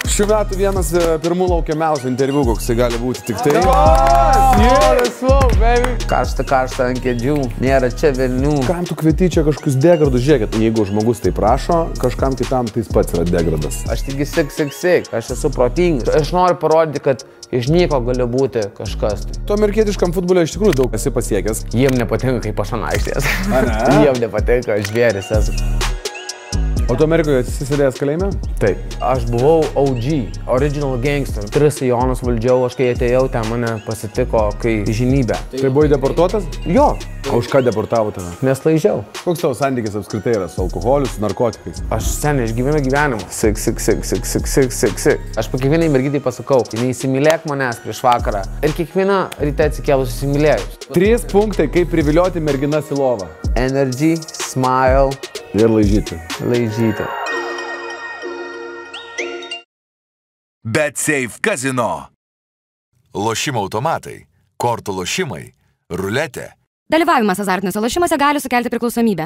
Šių metų vienas pirmų laukiamiausių interviu, koks tai gali būti tik tai. Karšta ant kėdžių, nėra čia velnių. Kam tu kvieti čia kažkokius degradus? Žiūrėkit, jeigu žmogus tai prašo, kažkam kitam tai jis pats yra degradas. Aš tik sik, aš esu protingas. Aš noriu parodyti, kad iš nieko gali būti kažkas. Tu amerikietiškam futbole iš tikrųjų daug esi pasiekęs. Jiem nepatinka, kaip aš ant aikštės. Jiem nepatinka, aš žvėris esu. O tu Amerikoje esi sėdėjęs kalėjime? Taip. Aš buvau OG, Original Gangster. 3 sijonus valdžiau, aš kai atėjau, ten mane pasitiko kai žinybė. Tai buvai deportuotas? Jo. O už ką deportavo tave? Nes laižiau. Koks tavo santykis apskritai yra su alkoholiu, su narkotikais? Aš seniai išgyvenu gyvenimą. Sik. Aš po kiekvienai mergytai pasakau, neįsimylėk manęs prieš vakarą. Ir kiekvieną ryte atsikėlus įsimylėjus. 3 punktai, kaip privilioti merginas į lovą. Energy, smile. Ir laižyti. BetSafe Casino. Lošimo automatai, kortų lošimai, ruletė. Dalyvavimas azartiniuose lošimuose gali sukelti priklausomybę.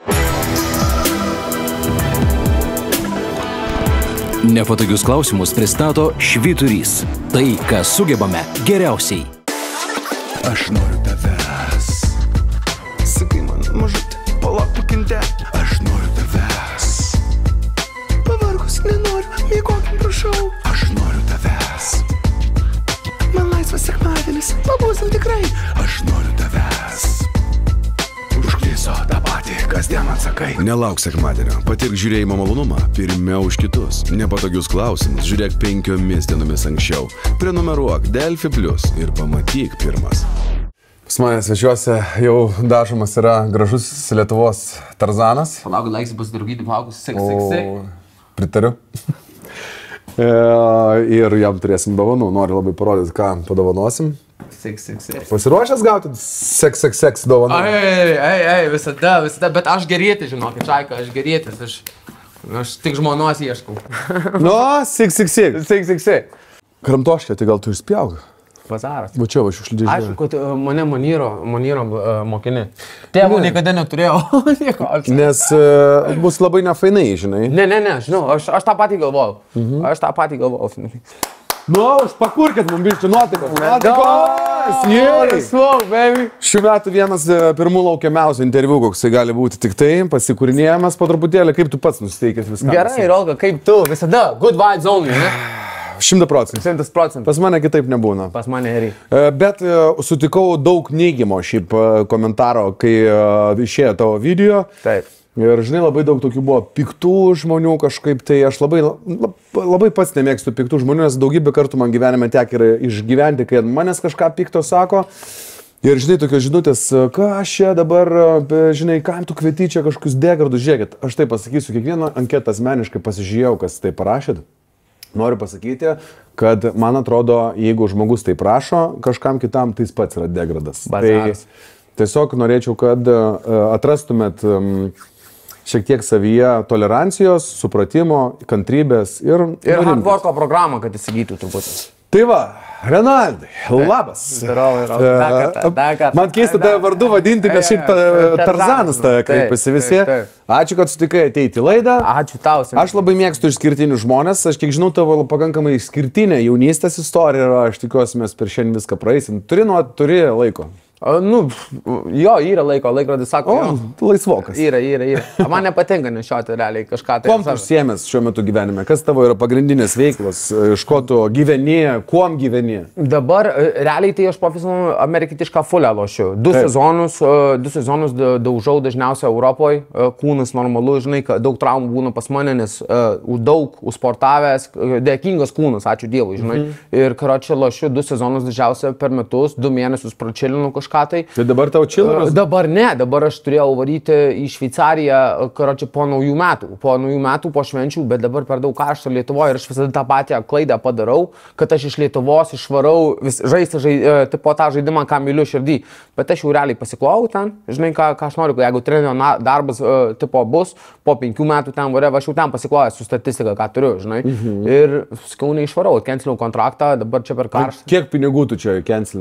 Nepatogius klausimus pristato Švyturys. Tai, ką sugebame geriausiai. Aš noriu tavęs. Sakai man, mažutė, palauk pakentė. Aš noriu tavęs. Pavargus nenoriu, mėgokim prašau. Aš noriu tavęs. Man laisvas sekmadienis, pabūsim tikrai. Aš noriu tavęs. Užklyso tą patį, kasdien atsakai. Nelauk sekmadienio, patirk žiūrėjimo malonumą pirmiau už kitus. Nepatogius klausimus žiūrėk 5 dienomis anksčiau. Prenumeruok Delfi Plus ir pamatyk pirmas. Pas mane svečiuose jau dažomas yra gražus Lietuvos Tarzanas. Palauk, laiksi pasidargyti plaukus, sik. Pritariu. Ir jam turėsim dovanų. Noriu labai parodyti, ką padovanosim. Sik. Pasiruošęs gauti seks dovanų? Visada, bet aš gerėtis, žinokit, Čaika, aš gerėtis, aš tik žmonos ieškau. Nu, sik. Kramtoškė, tai gal tu išspjauk? Bazaras. Va čia, va šiukšlių dėžė. Aišku, kad mane Monyro mokini. Tėvo niekada neturėjau. Nes bus labai nefainai, žinai. Ne, žinau, aš tą patį galvojau. Nu, pakurkit mums biščių nuotaikos. Šių metų vienas pirmų laukiamiausių interviu, koks tai gali būti tik tai, pasikūrinėjamas po truputėlį, kaip tu pats nusiteikęs viską. Gerai, Olga, kaip tu, visada, good vibes only, ne? 100%. 100%. Pas mane kitaip nebūna. Pas mane ir. Bet sutikau daug neigiamo šiaip komentaro, kai išėjo tavo video. Taip. Ir žinai, labai daug tokių buvo piktų žmonių kažkaip, tai aš labai pats nemėgstu piktų žmonių, nes daugybę kartų man gyvenime tiek yra išgyventi, kai manęs kažką pikto sako. Ir žinai, tokios žinutės, ką aš čia dabar, žinai, kam tu kvieti čia kažkokius degradus, žiūrėkit. Aš tai pasakysiu, kiekvieną anketą asmeniškai pasižiūrėjau, kas tai parašėt. Noriu pasakyti, kad man atrodo, jeigu žmogus tai prašo, kažkam kitam tai jis pats yra degradas. Bazaras. Tai tiesiog norėčiau, kad atrastumėt šiek tiek savyje tolerancijos, supratimo, kantrybės ir hardworko programą, kad įsigytų turbūt. Tai va, Renaldai, labas. Man keista tave vardu vadinti, nes šiaip Tarzanas tave kreipiasi visi. Ačiū, kad sutikai ateiti į laidą. Ačiū tau. Aš labai mėgstu išskirtinius žmonės. Aš kiek žinau, tavo pakankamai išskirtinė jaunystės istorija ir aš tikiuosi, mes per šiandien viską praeisim. Turi laiko. Nu, jo, yra laiko, laikrodis sako. Laisvokas. Yra. Man nepatinka nešioti realiai kažką. Kuom tu užsiėmęs šiuo metu gyvenime? Kas tavo yra pagrindinės veiklos? Iš ko tu gyveni? Kuom gyveni? Dabar realiai tai aš profesionalų amerikietišką fulę lošiu. 2 sezonus daužau dažniausiai Europoje. Kūnas normalu, žinai, daug traumų būna pas mane, nes daug užsportavęs, dėkingas kūnas, ačiū Dievui, žinai. Ir karočią lošiu 2 sezonus dažniausiai per metus, 2 mėnesius pračilinu kažką. Tai dabar tau čilaras? Dabar ne, dabar aš turėjau varyti į Šveicariją, karočią, po naujų metų, po švenčių, bet dabar per daug karšta Lietuvoje ir aš visada tą patį klaidą padarau, kad aš iš Lietuvos išvarau žaisti po tą žaidimą, ką myliu širdį. Bet aš jau realiai pasiklau ten, žinai, ką aš noriu, jeigu trenerio darbas bus, po 5 metų ten varė, aš jau ten pasiklauju su statistika, ką turiu, žinai. Ir sakiau, neišvarau, cancelinau kontraktą, dabar čia per karštą. Kiek pinigų tu čia cancelinai?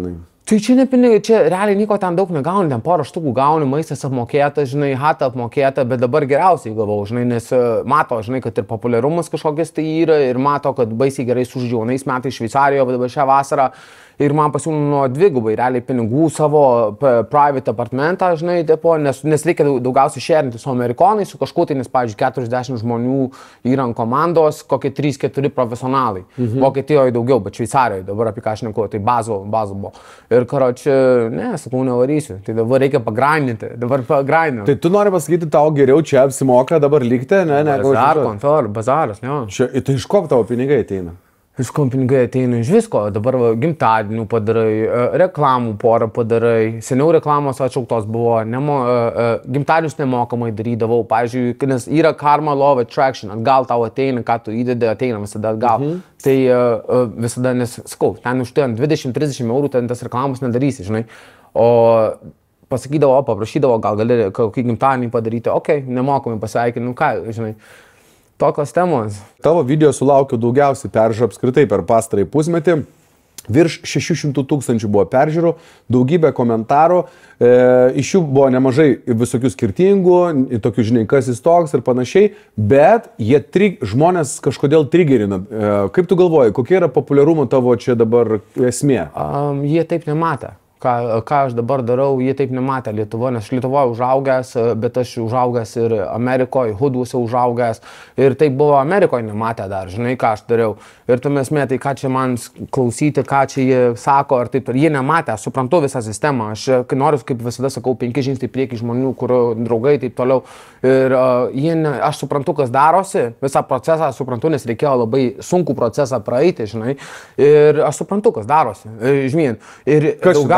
Tai čia ne pinigai, čia realiai nieko ten daug negauni, ten porą štukų gauni, maistas apmokėta, žinai, hata apmokėta, bet dabar geriausiai gavau, žinai, nes mato, žinai, kad ir populiarumas kažkokias tai yra ir mato, kad baisiai gerai sužydžiau. Jaunais metais Šveicarijoje, bet dabar šią vasarą ir man pasiūlino dvigubai realiai pinigų savo private apartmentą, žinai, tipo, nes reikia daugiausiai šerinti su amerikonais, su kažkuo tai, nes, pavyzdžiui, 40 žmonių yra ant komandos, kokie 3-4 profesionalai. Vokietijoje daugiau, bet Šveicarijoje dabar apie ką aš neku, tai bazų buvo. Ir karoči, ne, sakau, nevarysiu, tai dabar reikia pagrindinti, dabar pagrindinti. Tai tu nori pasakyti, tau geriau čia apsimoka dabar likti, ne? Bazaras, ne. Tai iš ko tavo pinigai ateina? Iš ko pinigai ateina iš visko, dabar gimtadienių padarai, reklamų porą padarai, seniau reklamos atšauktos buvo, gimtadienius nemokamai darydavau, pavyzdžiui, nes yra karma law of attraction, atgal tau ateina, ką tu įdedi, ateina visada atgal. Tai visada, nes, sakau, ten už 20-30 eurų ten tas reklamos nedarysi, žinai, o pasakydavo, paprašydavo, gal gali kokį gimtadienį padaryti, okei, nemokamai pasveikinu, ką, žinai. Tokios temos. Tavo video sulaukiu daugiausiai peržiūrų apskritai per pastarąjį pusmetį. Virš 600 000 buvo peržiūrų, daugybė komentarų, iš jų buvo nemažai visokių skirtingų, tokių, žinai, kas jis toks ir panašiai, bet žmonės kažkodėl trigerina. Kaip tu galvoji, kokia yra populiarumo tavo čia dabar esmė? Jie taip nematė. Ką aš dabar darau, jie taip nematė Lietuvoje, nes Lietuvoje užaugęs, bet aš užaugęs ir Amerikoje, Huduose užaugęs ir taip buvo Amerikoje nematė dar, žinai, ką aš dariau. Ir tu mesmė, tai ką čia man klausyti, ką čia jie sako, ar taip, jie nematė, aš suprantu visą sistemą, aš noriu, kaip visada sakau, 5 žingsniai prieki žmonių, kur draugai, taip toliau. Ir aš suprantu, kas darosi, visą procesą suprantu, nes reikėjo labai sunkų procesą praeiti, žinai, ir aš suprantu, kas darosi, žinai. Ir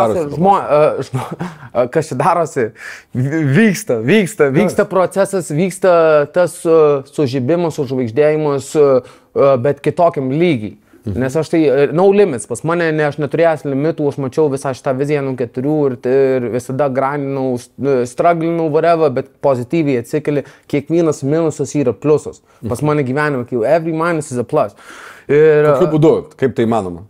kas čia darosi, vyksta procesas, vyksta tas sužibimas, sužvaigždėjimas, bet kitokiam lygiai. Nes aš tai, no limits, pas mane, aš neturėjęs limitų, aš mačiau visą šitą viziją nuo 4 ir visada grindinau, struglinau, whatever, bet pozityviai atsikeli, kiekvienas minusas yra pliusas. Pas mane gyvenime, every minus is a plus. Kokiu būdu, kaip tai manoma?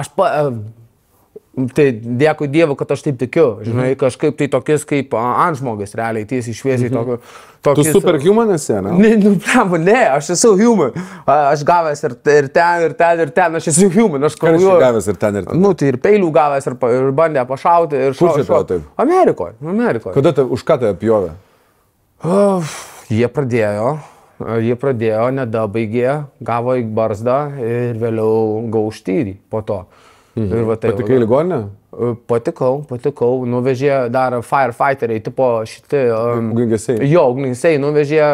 Tai dėkui Dievui, kad aš taip tikiu, žinai, kažkaip tai tokius kaip antžmogas, realiai, tiesiai šviesiai tokius. Tu superhuman esi, ne? Ne, aš esu human. Aš gavęs ir ten, aš esu human. Aš gavęs ir ten. Nu, tai ir peilių gavęs ir bandė pašauti. Kur čia pėjo taip? Amerikoje. Kada už ką tai apjovė? Jie pradėjo, nedabaigė, gavo į barzdą ir vėliau gauštyrį po to. Patikai ligoninę? Patikau, nuvežė dar firefighteriai, tipo šitie... Ugniagesiai? Jo, ugniagesiai nuvežė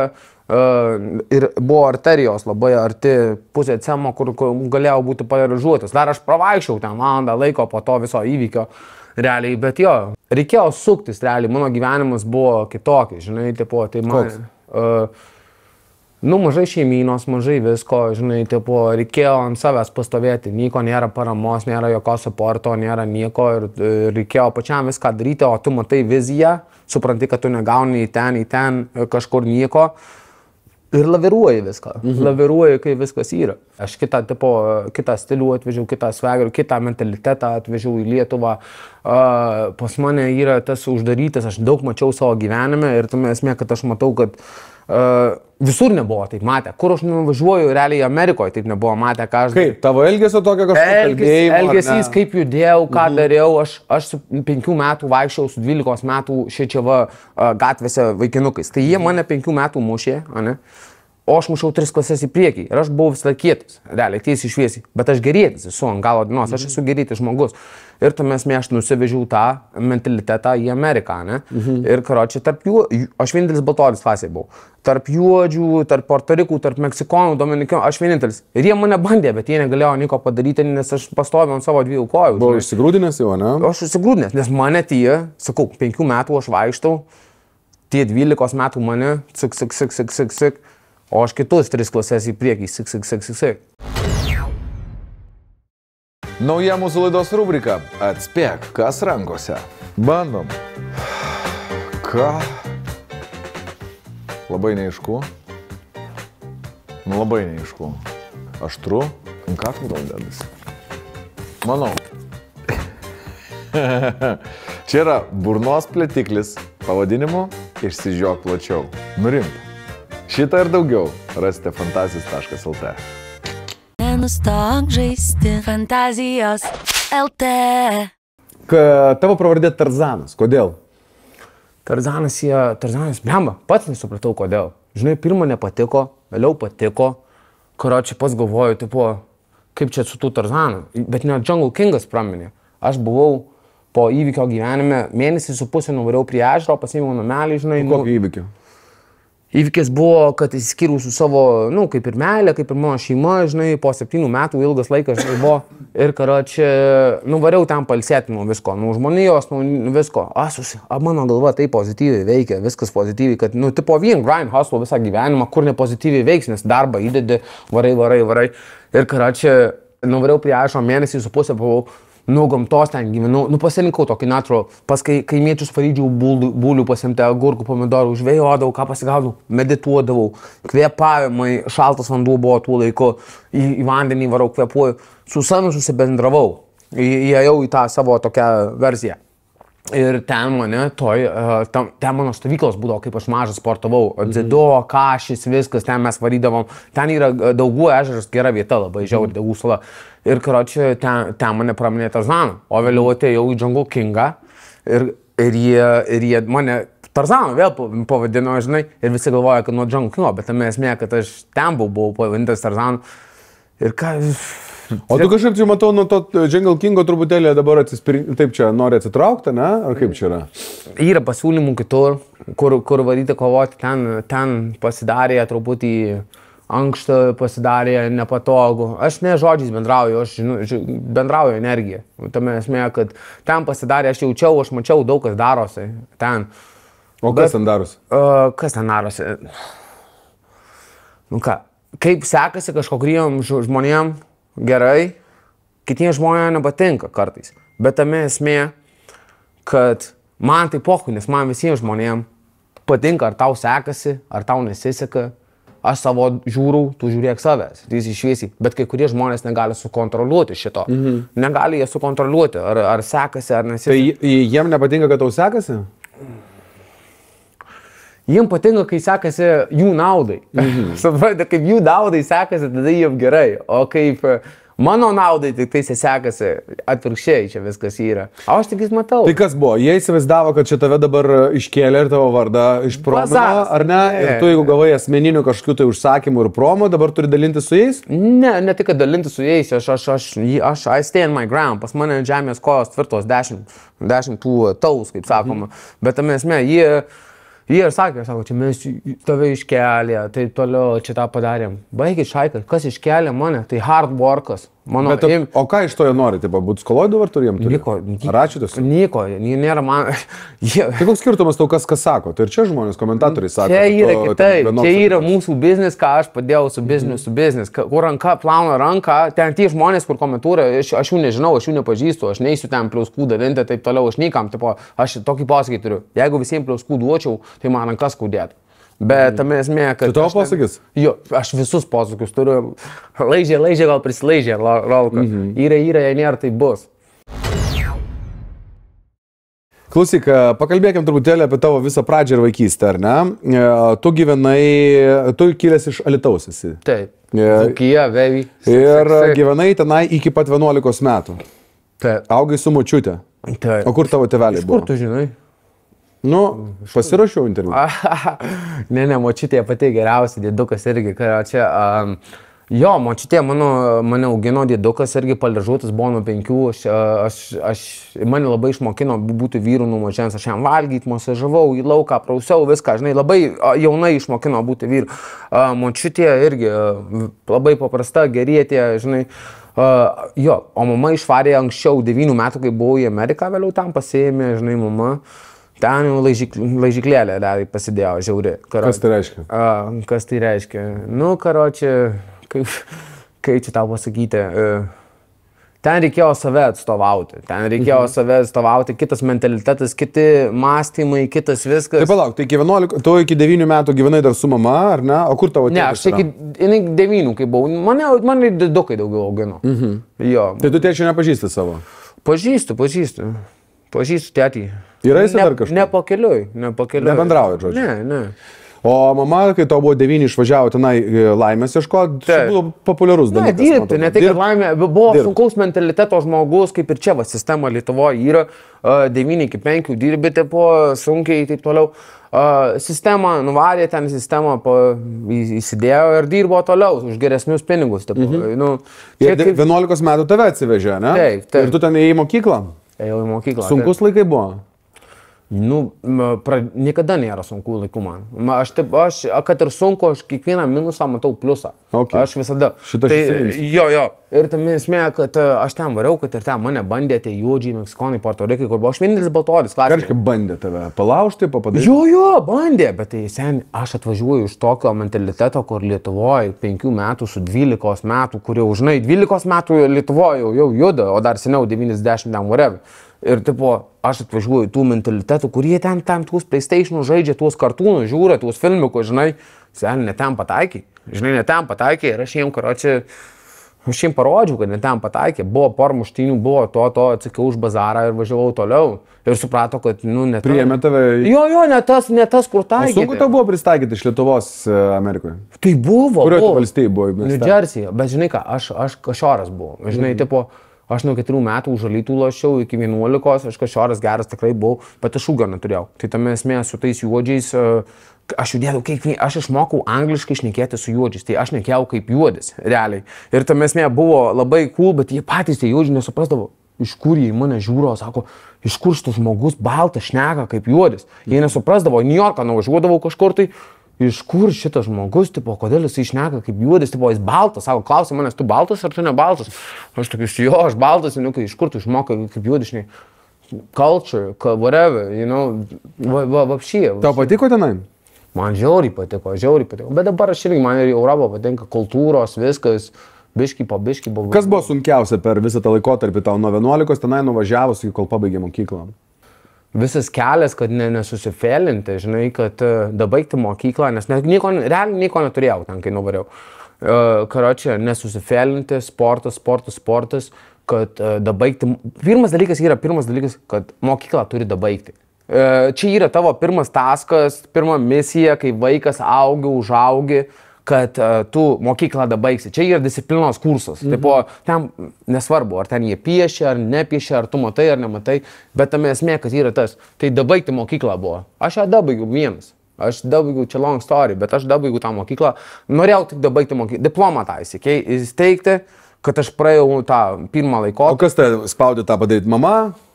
ir buvo arterijos labai arti pusė cemo, kur galėjau būti paralyžiuotas. Dar aš pravaikščiau ten valandą laiko po to viso įvykio, realiai, bet jo, reikėjo suktis, realiai, mano gyvenimas buvo kitokį, žinai, tipo, tai man... Koks? Mažai šeimynos, mažai visko, žinai, tipo, reikėjo ant savęs pastovėti, nieko nėra paramos, nėra jokio supporto, nėra nieko ir reikėjo pačiam viską daryti, o tu matai viziją, supranti, kad tu negauni į ten kažkur nieko ir laviruoji viską, laviruoji, kai viskas yra. Aš kitą stilių atvežiau, kitą svegerių, kitą mentalitetą atvežiau į Lietuvą. Pas mane yra tas uždarytas, aš daug mačiau savo gyvenime ir tame esmė, kad aš matau, kad visur nebuvo taip matę. Kur aš nuvažiuoju, realiai Amerikoje taip nebuvo matę, ką aš... Kaip? Tavo elgesio tokio kažkokio kalbėjimo? Elgesys, kaip judėjau, ką dariau. Aš su 5 metų vaikščiau, su 12 metų šičiava gatvėse vaikinukais. Tai jie mane 5 metų mušė, ne? O aš mušau 3 klases į priekį. Ir aš buvau visą kietas, realiai, tiesiai šviesiai. Bet aš gerėtis esu ant galo dienos, aš esu gerėtis žmogus. Ir tuomet aš nusivežiau tą mentalitetą į Ameriką, ne? Ir karočią, tarp jų, aš vienintelis baltoris klasėje buvau. Tarp juodžių, tarp Portorikų, tarp Meksikonų, Dominikonų, aš vienintelis. Ir jie mane bandė, bet jie negalėjo nieko padaryti, nes aš pastovėjau ant savo 2 kojų. Buvo išsigrūdinęs jau, ne? Aš išsigrūdinęs, nes mane tie, sakau, 5 metų aš vaikštau, tie 12 metų mane, sik, o aš kitus 3 klases į priekį, sik. Nauja mūsų laidos rubrika Atspėk, kas rankose. Bandom. Ką? Labai neaišku. Labai neaišku. Aštru. Ką tu gal dedasi? Manau. Čia yra burnos plėtiklis pavadinimu Išsižiok plačiau. Nurimk. Šitą ir daugiau rasite fantazijos.lt. Nenustok žaisti fantazijos LT. Tavo pravardė Tarzanas. Kodėl? Tarzanas, blemba, pats nesupratau kodėl. Žinai, pirmą nepatiko, vėliau patiko. Karočią pats galvoju, tipo, kaip čia su tų Tarzanu. Bet net Jungle Kingas praminė. Aš buvau po įvykio gyvenime, mėnesį su pusė nuvariau prie ežero, pasiėmiau namelį, žinai. Kokį įvykį? Įvykis buvo, kad įsiskyriau su savo, kaip ir meilė, kaip ir mano šeima, žinai, po 7 metų ilgas laikas, žinai, buvo. Ir, karočią, nuvariau ten palsėti nuo visko, nuo žmonijos, nuo visko. Mano galva tai pozityviai veikia, viskas pozityviai, kad, tipo vien grind hustle visą gyvenimą, kur ne pozityviai veiks, nes darbą įdedi, varai. Ir, karočią, nuvariau prie ežero, mėnesį su pusė buvau. Gamtos ten gyvenau, pasirinkau tokį natūrų, pas kaimiečius varydžiau būlių, pasimti agurkų, pomidorų, žvejodavau, ką pasigaudavau, medituodavau, kvėpavimai, šaltas vanduo buvo tuo laiku, į vandenį varau, kvėpuoju, su savimi susibendravau, įėjau į tą savo tokią versiją. Ir ten mano stovyklos būdavo, kaip aš mažas sportavau, dzido, kašis, viskas, ten mes varydavom, ten yra Daugų ežeras, gera vieta, labai žiauri, Daugų sala. Ir, karočią, ten mane praminė Tarzanu, o vėliau atėjau į Jungle Kingą ir jie mane Tarzanu vėl pavadino, žinai, ir visi galvoja, kad nuo Jungle Kingo, bet tame esmė, kad aš ten buvau pavadintas Tarzanu. Ir ką... O tu kažkaip čia matau, nuo to Jungle Kingo truputėlį dabar taip čia nori atsitraukti, ne? Ar kaip čia yra? Yra pasiūlymų kitur, kur varyti kovoti, ten pasidarė truputį ankštą, pasidarė nepatogu. Aš ne žodžiais bendrauju, aš bendrauju energiją. Tame esmė, kad ten pasidarė, aš mačiau daug kas darosi ten. O kas ten darosi? Kas ten darosi? Kaip sekasi kažkokiem žmonėm gerai, kitiems žmonėms nepatinka kartais. Bet tame esmė, kad man tai pohui, nes man visiems žmonėms patinka, ar tau sekasi, ar tau nesiseka. Aš savo žiūrau, tu žiūrėk savęs, tiesiai šviesiai. Bet kai kurie žmonės negali sukontroliuoti šito. Negali jie sukontroliuoti, ar sekasi, ar nesiseka. Tai jiem nepatinka, kad tau sekasi? Jiem patinka, kai sekasi jų naudai. Suprantate, kaip jų naudai sekasi, tada jiem gerai. O kaip mano naudai tik tai sekasi, atvirkščiai čia viskas yra. O aš tik matau. Tai kas buvo? Jie įsivaizdavo, kad čia tave dabar iškėlė ir tavo vardą išpromino, ar ne? Ir tu, jeigu gavai asmeninių kažkokių tai užsakymų ir promo, dabar turi dalinti su jais? Ne tik dalinti su jais, I stay on my ground. Pas mane žemės kojos tvirtos 10 tų taus, kaip sakoma. Bet tame esmė, jie ir sakė, čia mes tave iškelė, tai toliau čia tą padarėm. Baigit šaiką, kas iškelė mane, tai hard workas. O ką iš to jie nori, taip, būt skoloj dabar turėjom? Ar ačiūtis? Nieko, nėra man... Tai koks skirtumas tau kas sako? Tai ir čia žmonės, komentatoriai sako. Čia yra kitaip, čia yra mūsų biznis, ką aš padėjau su biznis. Kur ranka plauna ranką, ten tie žmonės, kur komentuoja, aš jų nežinau, aš jų nepažįstu, aš neįsiu ten pliauskų dalinti, taip toliau, aš niekam, tipo, aš tokį posakį turiu. Jeigu visiems pliauskų duočiau, tai man rankas skaudėtų. Bet tame esmė, kad... Tai tavo posakis? Jo, aš visus posakius turiu. Laižė, gal prisilaižė, Rolka. Yra, jei nėra, tai bus. Klausyk, pakalbėkim truputėlį apie tavo visą pradžią ir vaikystę, ar ne? Tu kilęs iš Alytaus esi. Taip. Dzūkija, baby. Ir gyvenai tenai iki pat 11 metų. Taip. Augai su močiute. Taip. O kur tavo tėveliai buvo? Kur tu žinai? Pasirašiau interviu. Ne, močiutė pati geriausia, dėdukas irgi. Jo, močiutė mane augino, dėdukas irgi paležuotas buvo nuo 5. Mane labai išmokino būti vyru nuo mažens. Aš jam valgyti, masažavau, į lauką, prausiau viską. Žinai, labai jaunai išmokino būti vyru. Močiutė irgi labai paprasta, gerietė, žinai. O mama išvarė anksčiau 9 metų, kai buvau į Ameriką, vėliau tam pasiėmė, žinai, mama. Ten jau laižiklėlė pasidėjo, žiauri. Kas tai reiškia? Kas tai reiškia? Karočią, kaip čia tau pasakyti, ten reikėjo save atstovauti, kitas mentalitetas, kiti mąstymai, kitas viskas. Tai palauk, tai tu iki 9 metų gyvenai dar su mama, ar ne? O kur tavo tėtis? Ne, aš iki 9, kai buvau, mane dėdukai daugiau augino. Jo. Tai tu tėčio nepažįsti savo? Pažįstu. Pažįstu tėtį. Yra jis dar kažkur? Ne pakeliui. Nebendraujat, žodžiu? Ne. O mama, kai tau buvo 9, išvažiavo tenai laimės ieškoti, tai buvo populiarus dalykas. Dirbti, ne tai, kad laimė, buvo sunkaus mentaliteto žmogus, kaip ir čia va sistema Lietuvoje yra, 9 iki 5 dirbi, tipo, sunkiai ir taip toliau. Sistema nuvarė ten, sistema įsidėjo ir dirbo toliau už geresnius pinigus. Tipo, ir 11 metų tave atsivežė, ne? Taip. Ir tu ten ėjai į mokyklą? Ėjau į mokyklą. Sunkus laikai buvo? Niekada nėra sunku laikų man. Aš, kad ir sunku, aš kiekvieną minusą matau pliusą. Okay. Aš visada. Šitą Jo. Ir tam esmė, kad aš ten variau, kad ir ten mane bandė tie juodžiai, meksikonai, Puerto Rikai, kur buvo aš vienintelis baltoris klasėje. Kažkaip bandė tave palaužti, papadaryti? Jo, bandė, bet tai sen, aš atvažiuoju iš tokio mentaliteto, kur Lietuvoje 5 metų su 12 metų, kur jau, žinai, 12 metų Lietuvoje jau juda, o dar seniau 90 ten whatever. Ir tipo, aš atvažiuoju tų mentalitetų, kurie ten tuos PlayStation'ų žaidžia, tuos kartūnus žiūri, tuos filmikus, žinai, sen, ne ten pataikiai. Žinai, ne ten pataikiai ir aš jiems parodžiau, kad ne ten pataikė. Buvo pormuštinių, buvo to, atsakiau už bazarą ir važiavau toliau. Ir suprato, kad, ne tas. Priėmė tave. Jo, ne tas, kur taikė. Sunku tau buvo pristaikyti iš Lietuvos Amerikoje? Tai buvo. Kurioje valstybėje buvo? New Jersey. Bet žinai ką, aš kašioras buvau. Žinai, tipo, aš nuo 4 metų už Alytų lošiau iki 11, aš kašioras geras tikrai buvau, bet aš ūgio neturėjau. Tai tame esmė su tais juodžiais, aš judėjau aš išmokau angliškai šnekėti su juodžiais, tai aš šnekėjau kaip juodis, realiai. Ir tame esmė buvo labai cool, bet jie patys tie juodžiai nesuprasdavo, iš kur jie į mane žiūro, sako, iš kur šitas žmogus baltas šneka kaip juodis. Jie nesuprasdavo, į New Yorką nuvažiuodavau kažkur tai. Iš kur šitas žmogus, tipo, kodėl jis išneka kaip juodis, tipo, jis baltas, sako, klausė manęs, tu baltas ar tu ne baltas? Aš tokius, jo, aš baltas, iš kur tu išmokai kaip juodis, žinai, culture, whatever, vapšyje. Tau patiko tenai? Man žiauriai patiko, bet dabar aš irgi, man ir Europą patinka, kultūros, viskas, biški po biški. Kas buvo sunkiausia per visą tą laikotarpį tau nuo 11 tenai nuvažiavus, kol pabaigė mokyklą? Visas kelias, kad nesusifėlinti, žinai, kad dabaigti mokyklą, nes realiai nieko neturėjau ten, kai nuvariau. Karočią, nesusifėlinti, sportas, kad dabaigti. Pirmas dalykas, kad mokyklą turi dabaigti. Čia yra tavo pirmas taskas, pirma misija, kai vaikas užaugi, kad tu mokyklą dabaigsi. Čia yra disciplinos kursas. Tipo, ten nesvarbu, ar ten jie piešia, ar nepiešia, ar tu matai, ar nematai, bet tame esmė, kad yra tas. Tai dabaigti mokyklą buvo. Aš ją dabaigiau vienas. Aš dabaigiau, čia long story, bet aš dabaigiau tą mokyklą. Norėjau tik dabaigti mokyklą. Diplomą tą įsteigti, kad aš praėjau tą pirmą laikotarpį. O kas tai spaudė tą padaryti? Mama?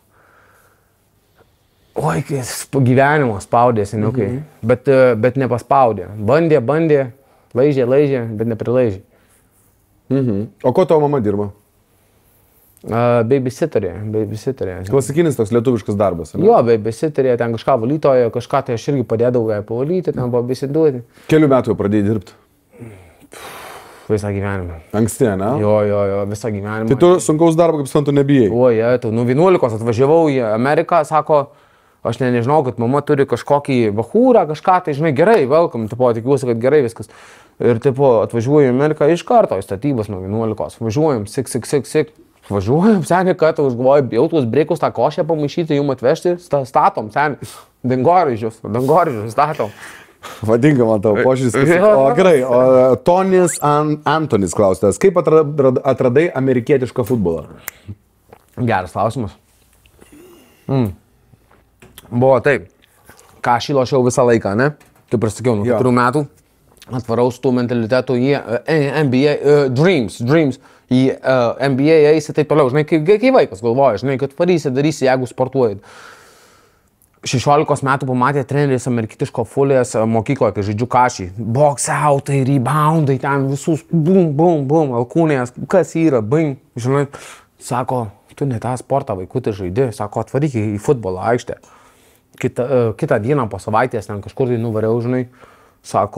Oi, gyvenimo spaudė, seniukai. Bet nepaspaudė. Bandė. Laižė, bet neprilaižė. O ko tavo mama dirba? Babysitterė. Klasikinis toks lietuviškas darbas, ne? Jo, babysitterė, ten kažką valytojo, kažką tai aš irgi padėdavau jai pavalyti, ten babysituoti. Kelių metų jau pradėjai dirbti? Visą gyvenimą. Anksti, ne? Jo, visą gyvenimą. Tai tu sunkaus darbo, kaip suprantu, nebijai? Oi, nuo 11 atvažiavau į Ameriką, sako, aš nežinau, kad mama turi kažkokį bachūrą, kažką, tai žinai, gerai, welcome, tipo, tikiuosi, kad gerai viskas. Ir tipo, atvažiuoju į Ameriką iš karto į statybas nuo 11. Važiuojam, sik. Važiuojam, seniai, kad užgalvoju, jau tuos breikus tą košę pamaišyti, jum atvežti, statom, seniai, dangoraižius statom. Vadinga man tavo požiūris. O gerai, o Tonis Antonis klaustas, kaip atradai amerikietišką futbolą? Geras klausimas. Buvo taip, ką aš įlošiau visą laiką, ne? Kaip ir sakiau, nuo 4 metų atvarau su tų mentalitetų į NBA, Dreams, į NBA eisi taip toliau, žinai, kai vaikas galvoja, žinai, kad darysi, jeigu sportuoji. 16 metų pamatė treneris amerikietiško fulės mokykloje, kai žaidžiu kašį. Boksautai, reboundai, ten visus, bum, alkūnės, kas yra, žinai, sako, tu ne tą sportą vaikutį žaidi, sako, atvaryk į futbolo aikštę. Kitą dieną po savaitės ten kažkur tai nuvariau, žinai, sako,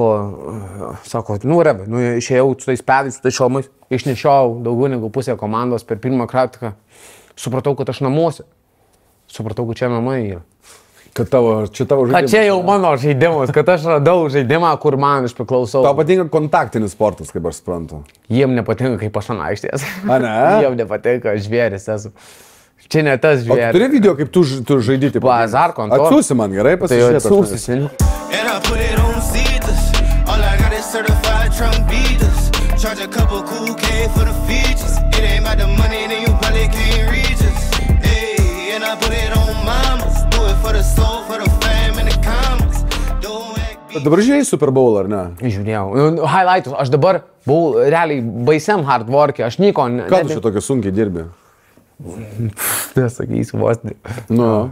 išėjau su tais pedais, su tais šalmais, išnešiau daugiau negu pusę komandos per pirmą praktiką. Supratau, kad aš namuose. Supratau, kad čia namai yra. Kad čia tavo žaidimas. Kad čia jau mano žaidimas, kad aš radau žaidimą, kur man aš priklausau. Tau patinka kontaktinis sportas, kaip aš suprantu. Jiem nepatinka, kaip aš ant aikštės. A, ne? Jiem nepatinka, žvėris esu. Čia ne tas O tu žvėris. turi video, kaip tu žaidyti? Bazar kontoros. Atsiųsi man, gerai, Tai pasižiūrėti. atsiųsi, seniai. And I put it on Caesars. All I got is certified Trump beaters. Charge a couple cool K for the features. It ain't about the money, then you probably can't reach us. Hey, and I put it on mamas. Do it for the soul, for the fam and the commas. Don't act Dabar žiūrėjai Super Bowl, ar ne? Žiūrėjau. Highlightus. Aš dabar buvau realiai baisiam hardwork'e. Aš nieko... Ką tu čia tokia sunkiai dirbi? Nesakysiu vos. Nu.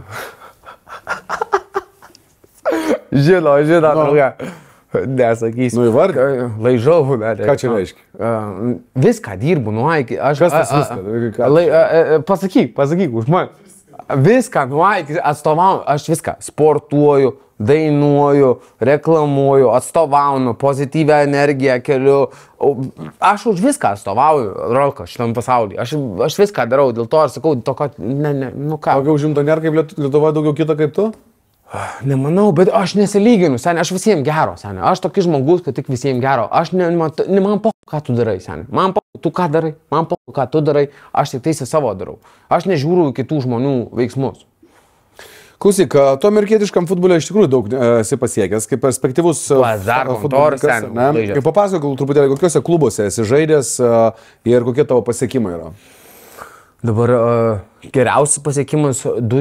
Žino, drauge. Nesakysiu. Nu, įvardink. Laižau. Ką čia reiškia? Viską dirbu, nuo iki. Kas tas viską? Pasakyk už mane. Viską, nuo iki atstovauju. Aš viską sportuoju, dainuoju, reklamuoju, atstovaunu, pozityvę energiją keliu. Aš už viską atstovauju, Rolka, šitam pasaulyje. Aš viską darau, dėl to aš sakau, to, kad... Nu ką. Daugiau užimto nėra kaip Lietuvoje, daugiau kito kaip tu? Nemanau, bet aš nesilyginu, seniai, aš visiems gero, seniai. Aš tokis žmogus, kad tik visiems gero. Aš man po, ką tu darai, seniai. Man po, tu ką darai, man po, ką tu darai, aš tik teisę savo darau. Aš nežiūriu kitų žmonių veiksmus. Klausyk, tu amerikietiškam futbole iš tikrųjų daug esi pasiekęs, kaip perspektyvus Bazar kontoros, seniai. Kaip papasakok truputėlį, kokiuose klubuose esi žaidęs ir kokie tavo pasiekimai yra? Dabar geriausias pasiekimas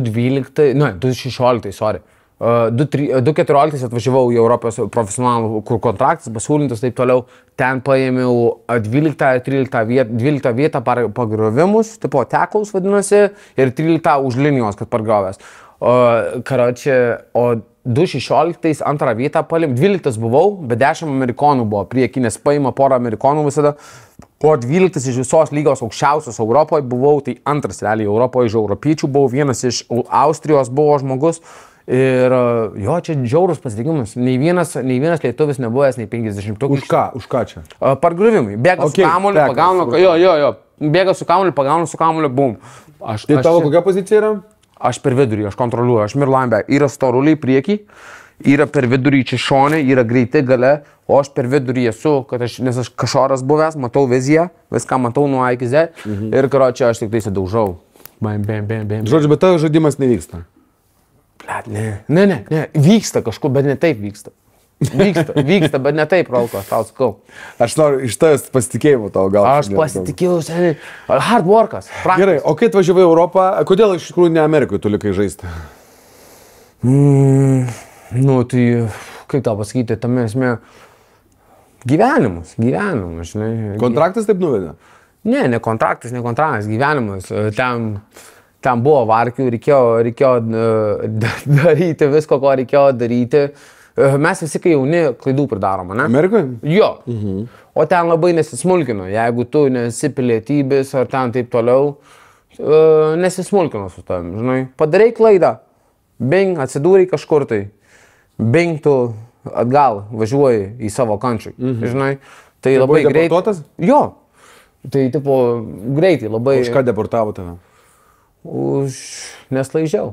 2016, sorry. 2014 atvažiavau į Europos profesionalų, kur kontraktas pasiūlintas, taip toliau. Ten paėmiau 12 vietą pagrovimus, tipo tackles vadinasi, ir 13 už linijos, kad pargrovęs. Karočią, o 2016 antrą vietą paėmiau, 12 buvau, bet 10 amerikonų buvo prieki, nes paima porą amerikonų visada. O 12 iš visos lygos aukščiausios Europoje buvau, tai antras realiai Europoje iš europiečių buvau, vienas iš Austrijos buvo žmogus. Ir jo, čia žiaurus pasitikimas. Nei vienas lietuvis nebuvęs, nei 50 tūkstančių. Už ką čia? Pargruvimai. Bėga su kamuoliu, pagauna. Jo. Bėga su kamuoliu, pagauna su kamuoliu, bum. Tai tavo kokia pozicija yra? Aš per vidurį, aš kontroliuoju, aš mirlambę. Yra storuliai priekį, yra per vidurį čia šonė, yra greiti gale, o aš per vidurį esu, nes aš kažoras buvęs, matau viziją, viską matau nuo A iki Z. Ir karočią aš tik tai įsidaužau. Bam. Žodžiu, bet tavo žaidimas nevyksta. Ne, vyksta kažkur, bet ne taip vyksta. Vyksta, bet ne taip, Rolko, aš tau sakau. Aš noriu iš tavęs pasitikėjimo tavo gal. Aš pasitikėjau, seniai. Hard workas. Gerai, o kai atvažiavai į Europą, kodėl iš tikrųjų ne Amerikoje tu likai žaisti? Nu, tai, kaip tau pasakyti, tame esmė gyvenimas, žinai. Kontraktas taip nuvedė? Ne kontraktas, gyvenimas. Ten buvo varkių, reikėjo daryti visko, ko reikėjo daryti. Mes visi, kai jauni, klaidų pridarom, ne? Amerikoje? Jo. O ten labai nesismulkino. Jeigu tu nesi pilietybės ar ten taip toliau, nesismulkino su tavim, žinai. Padarai klaidą, bing, atsidūrai kažkur tai, bing, tu atgal važiuoji į savo country, žinai. Tai labai greitai. Deportuotas? Jo. Tai, tipo, greitai, labai... Už ką deportavo tave? Neslaižiau.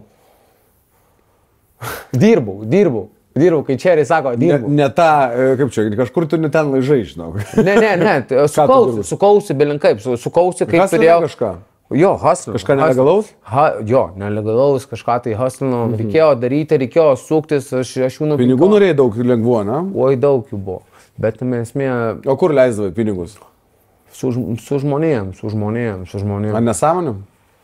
Dirbau, kai Čeriai sako, dirbau. Ne tą, kaip čia, kažkur tu ne ten laižai, žinau. Ne, sukausi, belinkaip, sukausi, kaip Kas turėjau. Kažką? Jo, hustlino. Kažką nelegalaus? Jo, nelegalaus, kažką tai hustlino, reikėjo daryti, reikėjo suktis, aš jų nupirkau. Pinigų norėjai daug lengvuo, na? Oi, daug jų buvo, bet esmė... O kur leisdavai pinigus? Su žmonėm. Ar nesąmonėm?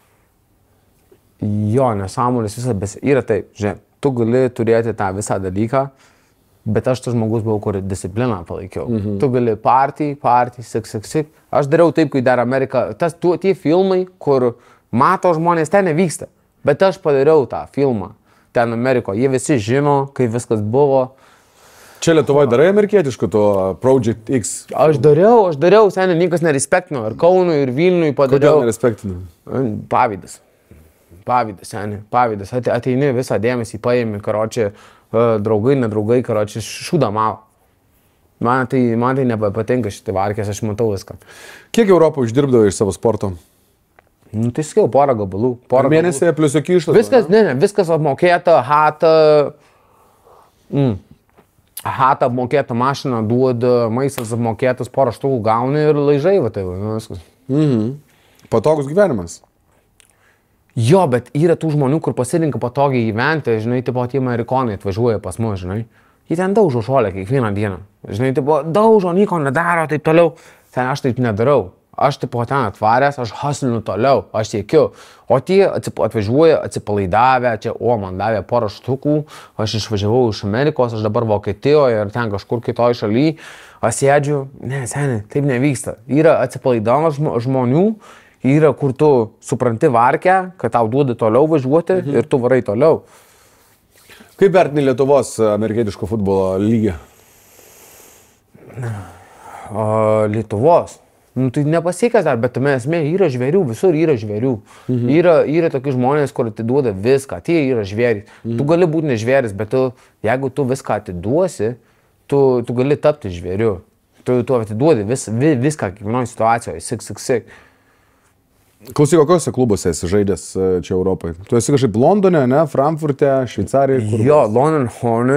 Jo, nesąmonės visą, bet yra taip, žiūrėk, tu gali turėti tą visą dalyką, bet aš tas žmogus buvau, kur discipliną palaikiau. Tu gali party, sik. Aš dariau taip, kai dar Amerika, tie filmai, kur mato žmonės, ten nevyksta, bet aš padariau tą filmą ten Amerikoje, jie visi žino, kaip viskas buvo. Čia Lietuvoje darai amerikietiškų to Project X? Aš dariau, seniai, niekas nerespektino, ir Kaunui, ir Vilniui padariau. Kodėl nerespektino? Pavydas, seniai, pavydas. Ateini visą dėmesį, paėmi, karočią, draugai, nedraugai, karočią, šūdą malą. Man tai nepatinka šitai varkės, aš matau viską. Kiek Europoje uždirbdavai iš savo sporto? Nu, tai sakiau, porą gabalų. Mėnesį plus jokių išlaidų? Viskas apmokėta, Hata apmokėta, mašina duoda, maistas apmokėtas, porą štukų gauni ir laižai, va tai va, viskas. Patogus gyvenimas? Jo, bet yra tų žmonių, kur pasirinka patogiai gyventi, žinai, tipo, tie amerikonai atvažiuoja pas mus, žinai. Jie ten daužo žolę kiekvieną dieną. Žinai, tipo, daužo, nieko nedaro, taip toliau. Ten aš taip nedarau. Aš tipo ten atvaręs, aš haslinu toliau, aš siekiu. O tie atvažiuoja atsipalaidavę, čia, man davė porą štukų, aš išvažiavau iš Amerikos, aš dabar Vokietijoje ir ten kažkur kitoj šaly. Aš sėdžiu, ne, seniai, taip nevyksta. Yra atsipalaidavimas žmonių, yra, kur tu supranti varkę, kad tau duodi toliau važiuoti ir tu varai toliau. Kaip vertini Lietuvos amerikietiško futbolo lygį? Lietuvos? Nu, tai nepasiekęs dar, bet tame esmė yra žvėrių, visur yra žvėrių. Yra tokie žmonės, kur atiduoda viską, tie yra žvėrys. Tu gali būti ne žvėris, bet jeigu tu viską atiduosi, tu gali tapti žvėriu. Tu atiduodi viską kiekvienoje situacijoje, sik. Klausyk, kokiuose klubuose esi žaidęs čia Europai? Tu esi kažkaip Londone, ne? Frankfurte, Šveicarijoje? Jo, London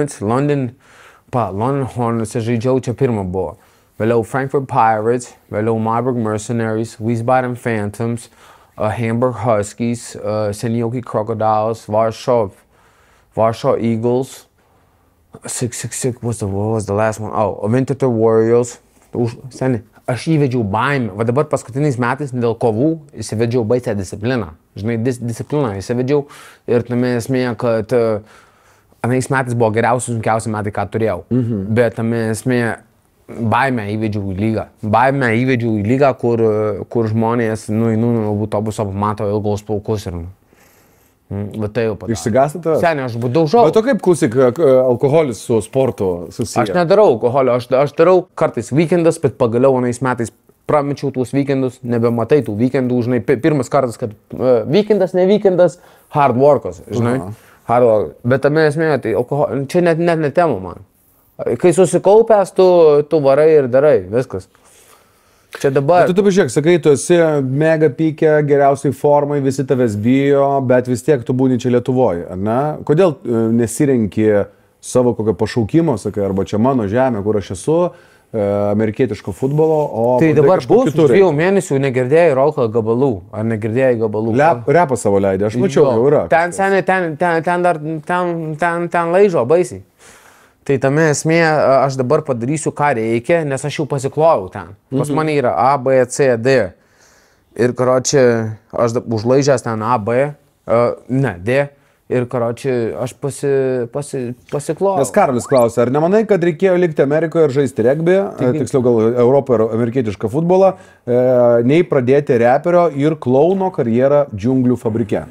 Hornets žaidžiau, čia pirma buvo. Vėliau Frankfurt Pirates, vėliau Marburg Mercenaries, Wiesbaden Phantoms, Hamburg Huskies, Senjoki Crocodiles, Warsaw Eagles, 666, what was the last one? Oh, Winterthur Warriors. Seniai, aš įvedžiau baimę. Va dabar paskutiniais metais dėl kovų įsivedžiau baisę discipliną. Žinai, discipliną įsivedžiau ir tame esmėje, kad anais metais buvo geriausi, sunkiausi metai, ką turėjau. Bet tame esmėje baimę įvedžiau į lygą, kur žmonės nueinu autobuso, pamato ilgaus plaukus ir bet tai jau padarė. Išsigąsti tave? Seniai, aš būdau žau. Bet to kaip, klausyk, alkoholis su sportu susiję? Aš nedarau alkoholio, aš darau kartais weekendas, bet pagaliau anais metais pramečiau tuos weekendus, nebematai tų weekendų, žinai, pirmas kartas, kad weekendas, ne weekendas, hard workas, žinai. Hard work. Bet tame esmėje, tai alkoholio, čia net ne tema man. Kai susikaupęs, tu varai ir darai, viskas. Čia dabar. Tu pažiūrėk, sakai, tu esi mega pykė, geriausiai formai, visi tavęs bijo, bet vis tiek tu būni čia Lietuvoje, ar ne? Kodėl nesirenki savo kokio pašaukimo, sakai, arba čia mano žemė, kur aš esu, amerikietiško futbolo, o... Tai dabar bus, už 2 mėnesių negirdėjai rolko gabalų, ar negirdėjai gabalų? Repą savo leidė, aš mačiau, jau yra. Ten seniai, ten laižo baisiai. Tai tame esmė, aš dabar padarysiu, ką reikia, nes aš jau pasiklojau ten. Pas mane yra A, B, C, D. Ir, karoči, aš užlaižęs ten A, B, D. Ir, karoči, aš pasiklojau. Nes Karolis klausė, ar nemanai, kad reikėjo likti Amerikoje ir žaisti regbį, tiksliau gal Europoje ir amerikietišką futbolą, nei pradėti reperio ir klauno karjerą džiunglių fabrike?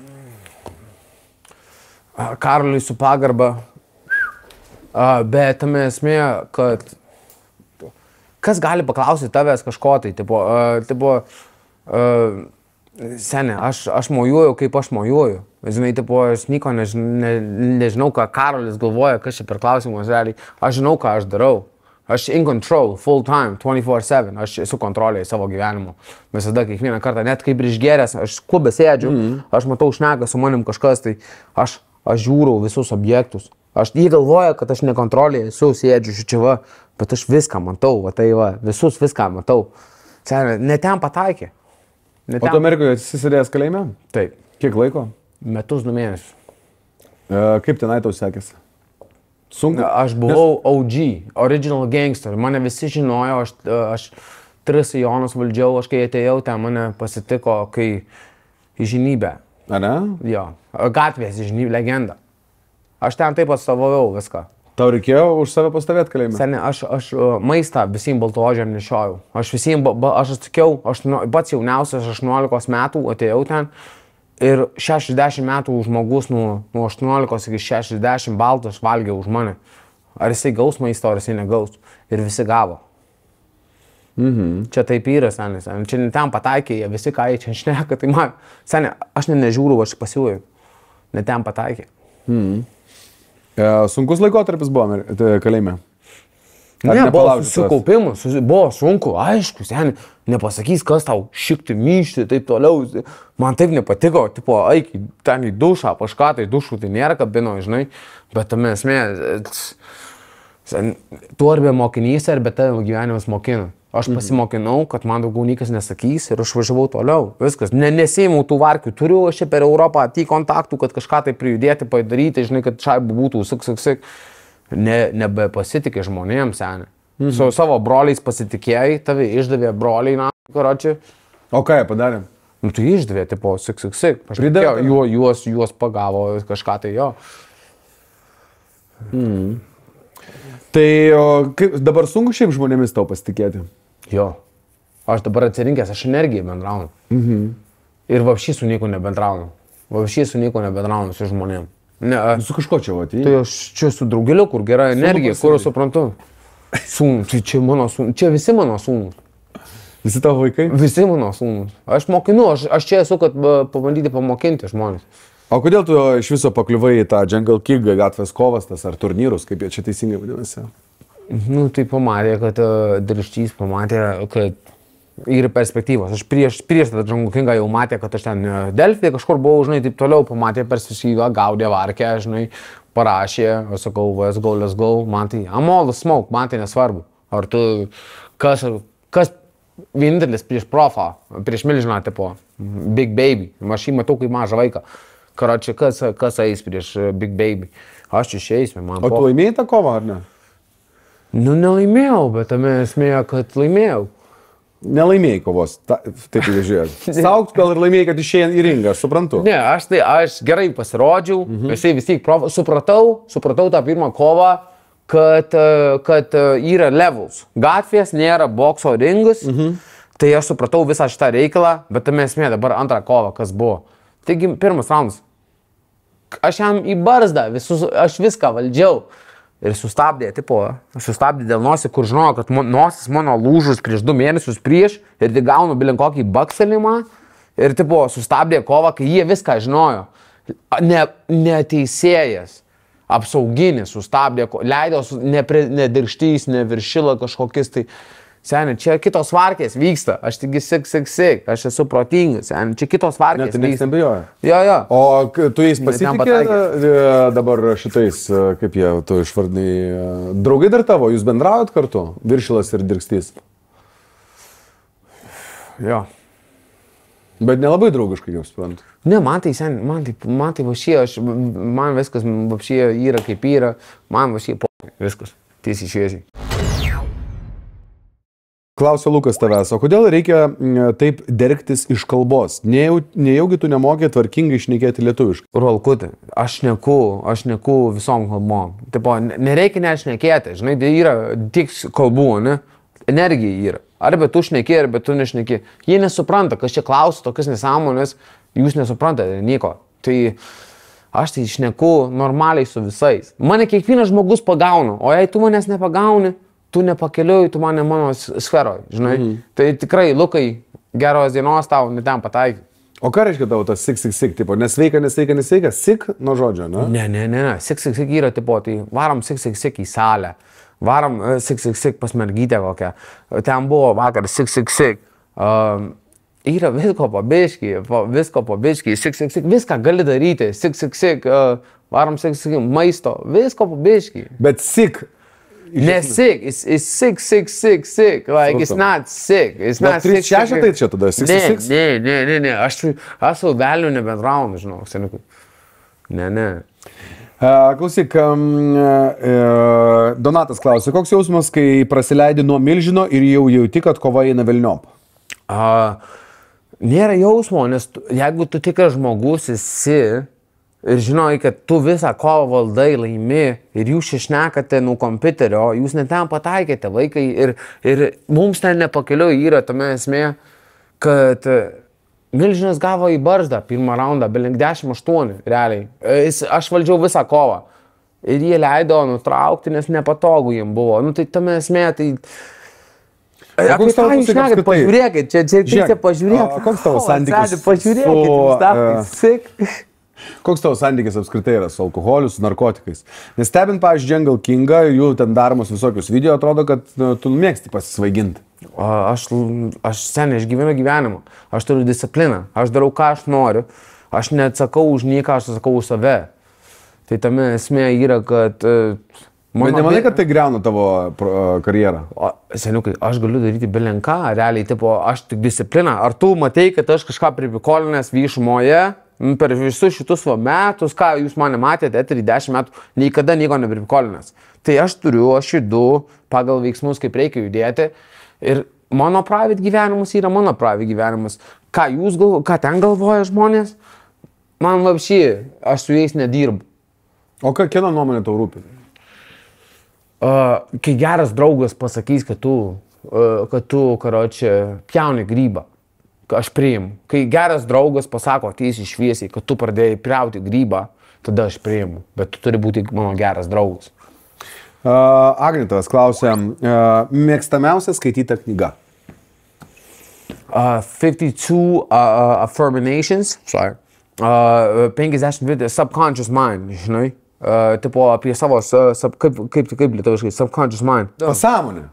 Karoliui su pagarba. Bet tame esmė, kad kas gali paklausyti tavęs kažko tai, seniai, aš mojuoju, kaip aš mojuoju. Žinai, aš nieko nežinau, ką Karolis galvoja, kas čia per klausimus realiai. Aš žinau, ką aš darau. Aš in control, full time, 24/7. Aš esu kontrolėje savo gyvenimo. Visada, kiekvieną kartą, net kaip išgeręs, aš kuo besėdžiu, aš matau šneka su manim kažkas, tai aš žiūrau visus objektus. Jie galvoja, kad aš nekontrolėje esu, sėdžiu čia va, bet aš viską matau, va tai va, visus viską matau. Ne ten pataikė. O tu Amerikoje esi sėdėjęs kalėjime? Taip. Kiek laiko? Metus 2 mėnesius. Kaip tenai tau sekėsi? Sunku? Aš buvau OG, original gangster. Mane visi žinojo, aš 3 sijonus valdžiau, aš kai atėjau, ten mane pasitiko kai įžinybė. A ne? Jo, gatvės įžinybė, legenda. Aš ten taip atstovavau viską. Tau reikėjo už save pastovėti kalėjime? Seniai, aš maistą visiems baltuodžiam nešiojau. Aš atsakiau, aš pats jauniausias 18 metų atėjau ten ir 60 metų žmogus nuo 18 iki 60 baltas valgė už mane. Ar jisai gaus maistą, ar jisai negaus. Ir visi gavo. Čia taip yra, seniai. Čia ten pataikė, jie visi ką jie čia šneka, tai man, seniai, aš nežiūriu, aš pasiūju. Ne ten pataikė. Sunkus laikotarpis buvo kalėjime? Ne, buvo susikaupimus, buvo sunku, aišku, seniai, nepasakys, kas tau šikti, myšti, taip toliau. Man taip nepatiko, tipo, eik ten į dušą, kažką, tai dušų tai nėra kabino, žinai, bet tame esmė, tu arba mokinys, arba tavo gyvenimas mokina. Aš pasimokinau, kad man daugiau niekas nesakys ir aš važiavau toliau. Viskas. Nesėmiau tų varkių. Turiu aš čia per Europą kontaktų, kad kažką tai prijudėti, padaryti, žinai, kad šaibu būtų, sik. Nebepasitikė žmonėms, seniai. Su savo broliais pasitikėjai, tavi išdavė broliai, karočiui. O ką jie padarė? Nu, tai išdavė, tipo, sik. Pridavė? Juos pagavo kažką tai jo. Tai kaip, dabar sunku šiaip žmonėmis tau pasitikėti? Jo. Aš dabar atsirinkęs, aš energiją bendraunu. Ir vapšį su nieko nebendraunu. Su žmonėm. Ne, Su kažko čia vatį? tai aš čia su draugeliu, kur gera energija, kur aš suprantu. Sūnus, tai čia mano sūnus, čia visi mano sūnus. Visi tavo vaikai? Visi mano sūnus. Aš mokinu, aš čia esu, kad pabandyti pamokinti žmonės. O kodėl tu iš viso pakliuvai į tą Jungle Kick, gatvės kovas, tas ar turnyrus, kaip jie čia teisingai vadinasi? Nu, tai pamatė, kad Dirštys pamatė, kad yra perspektyvos. Aš prieš tą Jungle Kingą jau matė, kad aš ten Delfį kažkur buvau, žinai, taip toliau pamatė perspektyvą, gaudė varkę, žinai, parašė, aš sakau, let's go, man tai, I'm all the smoke, man tai nesvarbu. Ar tu, kas vienintelis prieš profą, prieš milžiną tipo, Big Baby, aš jį matau kaip mažą vaiką. Karočiui, kas eis prieš Big Baby? Aš išeisiu, man. O tu laimėjai tą kovą, ar ne? Nu, nelaimėjau, bet tame esmė, kad laimėjau. Nelaimėjai kovos, taip žiūrėjau. Saukt gal ir laimėjai, kad išėjai į ringą, aš suprantu. Ne, aš gerai pasirodžiau, vis tiek supratau tą pirmą kovą, kad yra levels. Gatvės nėra bokso ringus, tai aš supratau visą šitą reikalą, bet tame esmė dabar antrą kovą, kas buvo. Taigi, pirmas raundas. Aš jam į barzdą, aš viską valdžiau. Ir sustabdė dėl nosi, kur žinojo, kad nosis mano lūžus prieš 2 mėnesius prieš ir tik gaunu bilin kokį bakselimą. Ir sustabdė kovą, kai jie viską žinojo. Neteisėjas, apsauginis sustabdė, leido ne Dirštys, ne Viršila kažkokis tai. Seniai, čia kitos varkės vyksta, aš tik sik, aš esu protingas, seniai, čia kitos varkės vyksta. Net nebijoja. Jo. O tu jais pasitikė dabar šitais, kaip jie, tu išvardinai, draugai dar tavo, jūs bendraujat kartu, Viršilas ir Dirštys? Jo. Bet nelabai draugiškai, kaip suprantu. Ne, man tai vašė, man viskas vašė yra kaip yra, man vašė viskas, tiesiai šviesiai. Klausia Lukas tavęs, o kodėl reikia taip dergtis iš kalbos? Nejaugi tu nemokė tvarkingai šnekėti lietuviškai? Rolkutė, aš šneku visom kalbom. Tipo, nereikia nešnekėti, žinai, tai yra tik kalbų, ne? Energija yra. Arba tu šneki, arba tu nešneki. Jie nesupranta, kas čia klausia, tokias nesąmonės, jūs nesuprantate nieko. Tai aš tai šneku normaliai su visais. Mane kiekvienas žmogus pagauna, o jei tu manęs nepagauni, tu nepakeliuoji, tu mane mano sferoje, žinai. Tai tikrai, Lukai, geros dienos tau, ne ten pataikai. O ką reiškia tau tas sik, tipo, nesveika, sik nuo žodžio, ne? Ne, sik yra, tipo, tai varom sik į salę, varom sik pas mergytę kokią, ten buvo vakar sik. Yra visko pabiški, sik, viską gali daryti, sik, varom sik, maisto, visko pabiški. Bet sik. Ne sick, it's sick, like it's not sick, it's not sick. 36 tai čia tada, 66? Ne, aš su velniu nebendraunu, žinau, seniukai. Ne. Klausyk, Donatas klausė, koks jausmas, kai prasileidi nuo milžino ir jau jauti, kad kova eina velniop? Nėra jausmo, nes jeigu tu tikras žmogus esi, ir žinojai, kad tu visą kovą valdai, laimi ir jūs šnekate nuo kompiuterio, jūs net ten pataikėte vaikai ir mums ten nepakeliui yra tame esmė, kad milžinas gavo į barzdą pirmą raundą, beveik 10-8 realiai. Aš valdžiau visą kovą ir jie leido nutraukti, nes nepatogu jiems buvo. Nu tai tame esmė, tai... Apie ką jūs šnekate, pažiūrėkit, čia pažiūrėkit. Koks tavo santykis Koks tavo santykis apskritai yra su alkoholiu, su narkotikais? Nes stebint, pavyzdžiui, Jungle Kingą, jų ten daromos visokius video, atrodo, kad tu mėgsti pasisvaiginti. Aš seniai išgyvenu gyvenimą, aš turiu discipliną, aš darau, ką aš noriu, aš neatsakau už nieką, aš atsakau už save. Tai tame esmė yra, kad Bet nemanai, kad tai greuna tavo karjerą? Seniukai, aš galiu daryti belenką, realiai, tipo, aš tik discipliną. Ar tu matei, kad aš kažką pripikolinęs viešumoje, per visus šitus metus, ką jūs mane matėte, eterį 10 metų, niekada nieko nepripikolinęs. Tai aš judu pagal veiksmus, kaip reikia judėti. Ir mano private gyvenimas yra mano private gyvenimas. Ką ten galvoja žmonės? Man vapšiai, aš su jais nedirbu. O kieno nuomonė tau rūpi? Kai geras draugas pasakys, kad tu karočią, pjauni grybą, aš priimu. Kai geras draugas pasako tiesiai šviesiai, kad tu pradėjai pjauti grybą, tada aš priimu. Bet tu turi būti mano geras draugas. Agnitas klausia, mėgstamiausia skaityta knyga? 52 Affirmations, 52 Subconscious Mind, žinai. Tipo apie savo, kaip lietuviškai, subconscious mind. Pasąmonė.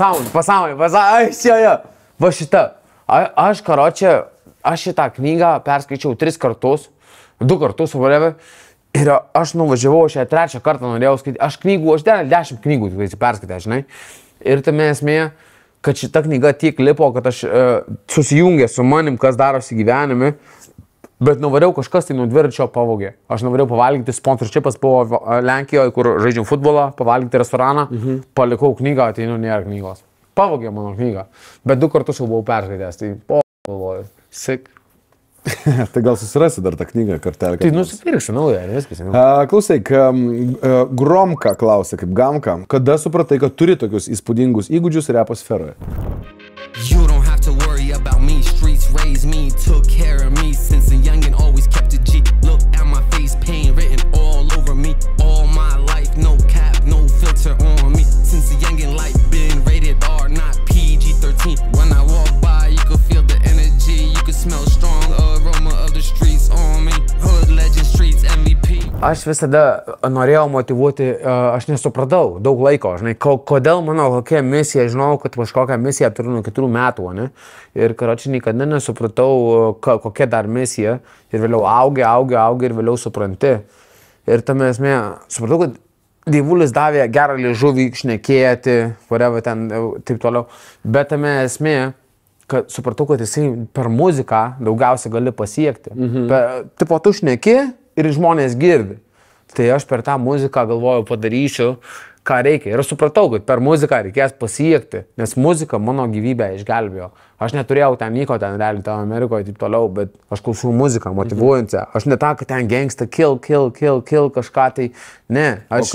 Pasąmonė. Va šita. Aš šitą knygą perskaičiau 3 kartus, 2 kartus, whatever. Ir aš nuvažiavau, aš ją 3 kartą norėjau skaityti. Aš 10 knygų perskaitė, žinai. Ir tame esmė, kad šita knyga tiek lipo, kad aš susijungė su manim, kas darosi gyvenime. Bet nuvariau kažkas tai nuo dviračio pavogė. Aš nuvariau pavalgyti, sponsorshipas buvo Lenkijoje, kur žaidžiam futbolą, pavalgyti restoraną, palikau knygą, tai nėra knygos. Pavogė mano knygą. Bet 2 kartus jau buvau perskaitęs, tai galvoju, sik. Tai gal susirasi dar tą knygą kartelį. Tai nusipirksiu naują, viskas. Klausyk, Gromka klausė, kaip Gamka, kada supratai, kad turi tokius įspūdingus įgūdžius repo sferoje? You don't have to worry about me, streets raised me, took care of me since a youngin' always kept a G. Look at my face, pain written all over me, all my life, no cap, no filter on me. Since a youngin' life been rated R, not PG-13. When I walk by, you can feel the energy, you can smell strong aroma of the streets on me. Hood legend, streets MVP. Aš visada norėjau motivuoti, aš nesupratau daug laiko, žinai, kodėl mano kokia misija, žinau, kad kažkokią misiją turiu nuo 4 metų, ne? Ir karočią niekada nesupratau, kokia dar misija, ir vėliau augi ir vėliau supranti. Ir tame esmė, supratau, kad Dievulis davė gerą liežuvį, šnekėti, whatever ten, taip toliau, bet tame esmė, kad supratau, kad jisai per muziką daugiausia gali pasiekti. Tipo, tu šneki ir žmonės girdi. Tai aš per tą muziką galvoju, padarysiu, ką reikia. Ir aš supratau, kad per muziką reikės pasiekti, nes muzika mano gyvybę išgelbėjo. Aš neturėjau ten nieko, ten realiai ten Amerikoje, taip toliau, bet aš klausau muziką, motyvuojančią. Aš ne tą, kad ten gangsta, kill, kažką tai. Ne,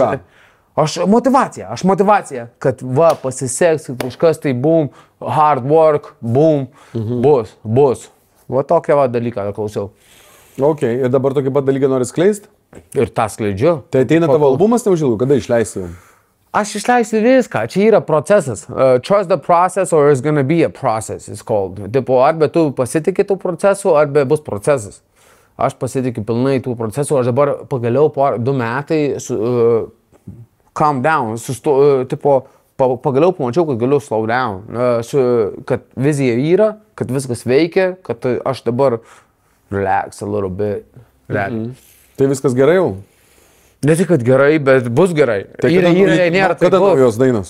aš motivacija, kad va, pasiseks, kažkas tai boom, hard work, boom, bus. Va tokia va dalyką klausiau. Ok, ir dabar tokį pat dalyką nori skleisti? Ir tą skleidžiu. Tai ateina tavo albumas neužilgo, kada išleisi? Aš išleisiu viską, čia yra procesas. Trust the process or it's gonna be a process, it's called. Tipo, arba tu pasitikė tų procesų, arba bus procesas. Aš pasitikiu pilnai tų procesų, aš dabar pagaliau po 2 metai calm down, tipo, pagaliau pamačiau, kad galiu slow down, kad vizija yra, kad viskas veikia, kad aš dabar relax a little bit. Tai viskas gerai jau? Ne tik, kad gerai, bet bus gerai. Nėra kada naujos dainos?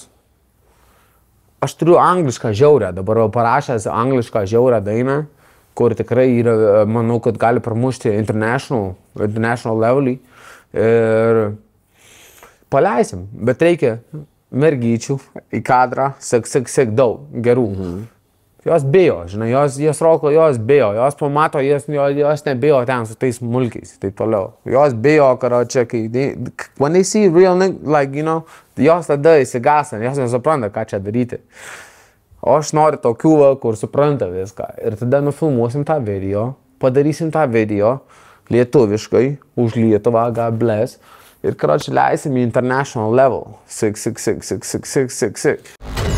Aš turiu anglišką žiaurę, dabar parašęs anglišką žiaurę dainą, kur tikrai yra, manau, kad gali pramušti international levelį. Ir paleisim, bet reikia mergyčių į kadrą, sek daug gerų. Jos bijo, žinai, jos roko, jos bijo, jos pamato, jos nebijo ten su tais mulkiais, taip toliau. Jos bijo, karočią, when they see real, like, you know, jos tada įsigąsta, jos nesupranta, ką čia daryti. O aš noriu tokių, kur supranta viską. Ir tada nufilmuosim tą video, padarysim tą video lietuviškai, už Lietuvą, God bless. Ir, karočią, leisim į international level. Sik.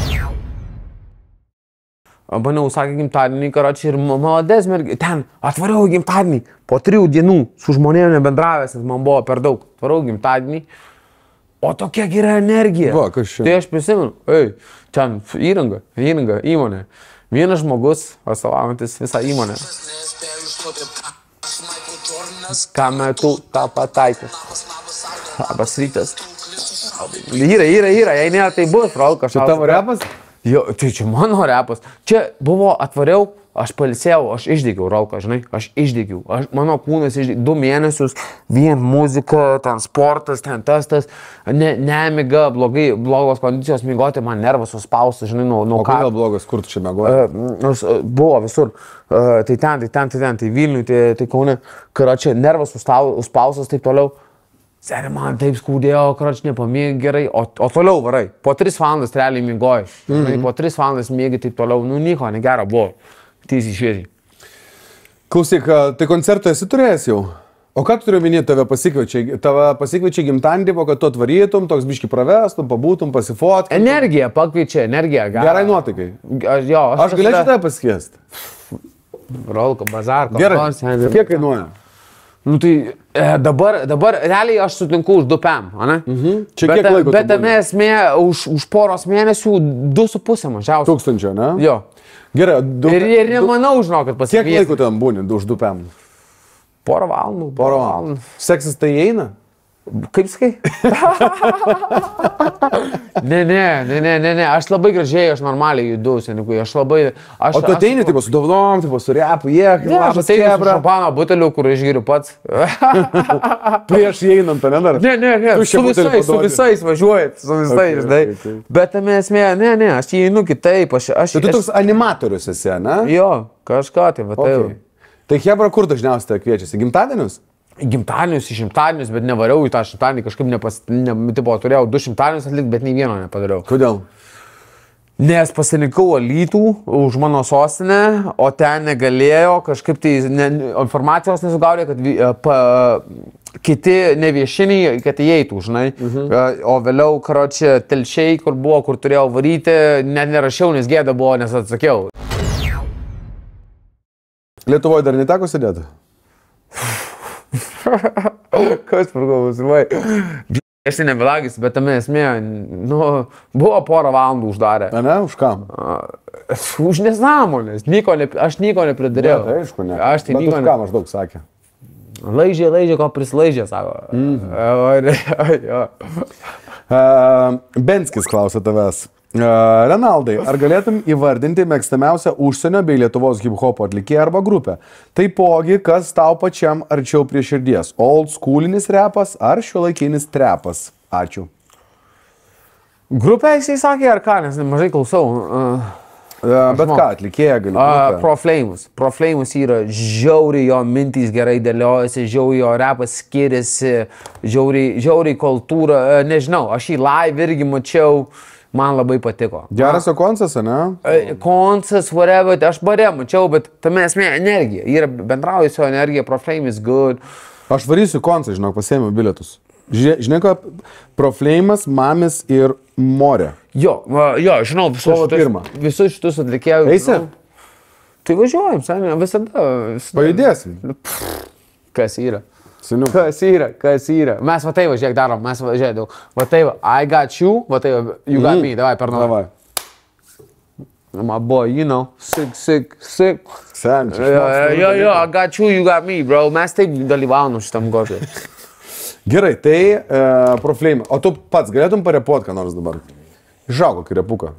Bandau užsakė gimtadienį, karočią, ir malades mergi, ten atvariau gimtadienį, po 3 dienų su žmonėm nebendravęs, nes man buvo per daug, atvariau gimtadienį, o tokia gera energija. Va, kas čia? Tai aš prisimenu, ten įranga, įmonė, vienas žmogus, atstovaujantis visą įmonę. Ką metu tą pataikė. Labas rytas. Yra, jei ne, tai bus, Rolkas. Čia tavo repas? Jo, tai čia mano repas. Čia buvo atvariau, aš palisėjau, aš išdegiau, Rolkas, žinai, aš išdegiau. Mano kūnas išdegiau 2 mėnesius, vien muzika, ten sportas, ten tas, nemiga, blogos kondicijos migoti, man nervas suspaustas, žinai, nuo ką. O kodėl blogas, kur tu čia mėgoji? Buvo visur. Tai Vilniui, tai Kaune, karočią, nervas suspaustas, taip toliau. Seri, man taip skaudėjo, karočią, nepamėgi gerai, o toliau varai. Po 3 valandas realiai mėgoji. Po 3 valandas mėgi taip toliau, nieko, negero buvo. Tiesiai šviesiai. Klausyk, tai koncertą esi turėjęs jau? O ką tu turiu minėti, tave pasikviečiai gimtadienį, kad tu atvarytum, toks biški pravestum, pabūtum, pasifotkim. Energija pakviečia, energija. Gerai nuotaikai. Aš galėčiau tave pasikviesti. Rolko, bazarko. Gerai, kiek kainuoja? Nu tai dabar realiai aš sutinku už 2 PM, ne? Čia kiek laiko? Bet tame esmė už poros mėnesių 2,5 mažiausiai. 1000, ne? Jo. Gerai, ir nemanau, žinau, kad pasikviesti. Kiek laiko ten būni už 2 PM? Porą valandų. Seksis tai eina? Kaip sakai? Ne, aš labai gražiai, aš normaliai judu, seniukui, aš labai... O tu ateini, tipo, su dovnom, tipo, su repu, aš ateini su šampano buteliu, kur išgiriu pats. Prieš įeinant, ne dar? Ne, su visais važiuojat, su visais, žinai. Bet tame esmė, ne, aš įeinu kitaip, Tai tu toks animatorius esi, ne? Jo, kažką, tai va tai. Tai Hebra kur dažniausiai kviečiasi? Gimtadienius? Gimtadienius, šimtadienius, bet nevariau į tą šimtadienį, kažkaip turėjau 2 šimtadienius atlikti, bet nei vieno nepadariau. Kodėl? Nes pasirinkau Alytų už mano sostinę, o ten negalėjo, kažkaip tai informacijos nesugaudė, kad kiti neviešiniai, kad įeitų, žinai. O vėliau, karočią, Telšiai, kur buvo, kur turėjau varyti, net nerašiau, nes gėda buvo, nes atsakiau. Lietuvoje dar neteko sėdėti? Kas pargalvus, vai. Aš tai nebelagis, bet tame esmė, buvo porą valandų uždarę. Ne, už kam? Už nesąmonės, aš nieko nepridariau. Tai aišku, ne. Aš tai nieko nepridariau. Bet už ką maždaug sakė? Laižė, ko prislaižė, sako. Benskis klausia tavęs. Renaldai, ar galėtum įvardinti mėgstamiausią užsienio bei Lietuvos hip-hopo atlikėją arba grupę? Taipogi, kas tau pačiam arčiau prie širdies? Old schoolinis repas ar šiuolaikinis trepas? Ačiū. Grupę jisai sakė ar ką, nes mažai klausau. Bet ką, atlikėja gali? Pro Flames yra žiauriai, jo mintys gerai dėliojasi, žiauriai jo repas skiriasi, žiauriai kultūra, nežinau, aš jį live irgi mačiau. Man labai patiko. Geras jo koncas, ne? Koncas, whatever, aš bare mačiau, bet tame esmė energija. Yra bendraujusio energija, Pro Flame is good. Aš varysiu koncą, žinok, pasiėmiau bilietus. Žinai, ką? Pro Flame'as, Mamis ir More. Jo, žinau, visus šitus atlikėjus. Eisi? Tai važiuojam, seniai, visada. Pajudėsim. Kas yra? Seniuk. Kas yra? Mes va tai va, žiūrėk, darom, mes va, žiūrėk, va tai va, I got you, va tai va, you got me, davai, per naują. My boy, you know, sick. Seniai. Jo, I got you got me, bro, mes taip dalyvavom šitam gotui. Gerai, tai Pro Flame, o tu pats galėtum parepuot ką nors dabar? Žau kokį repuką.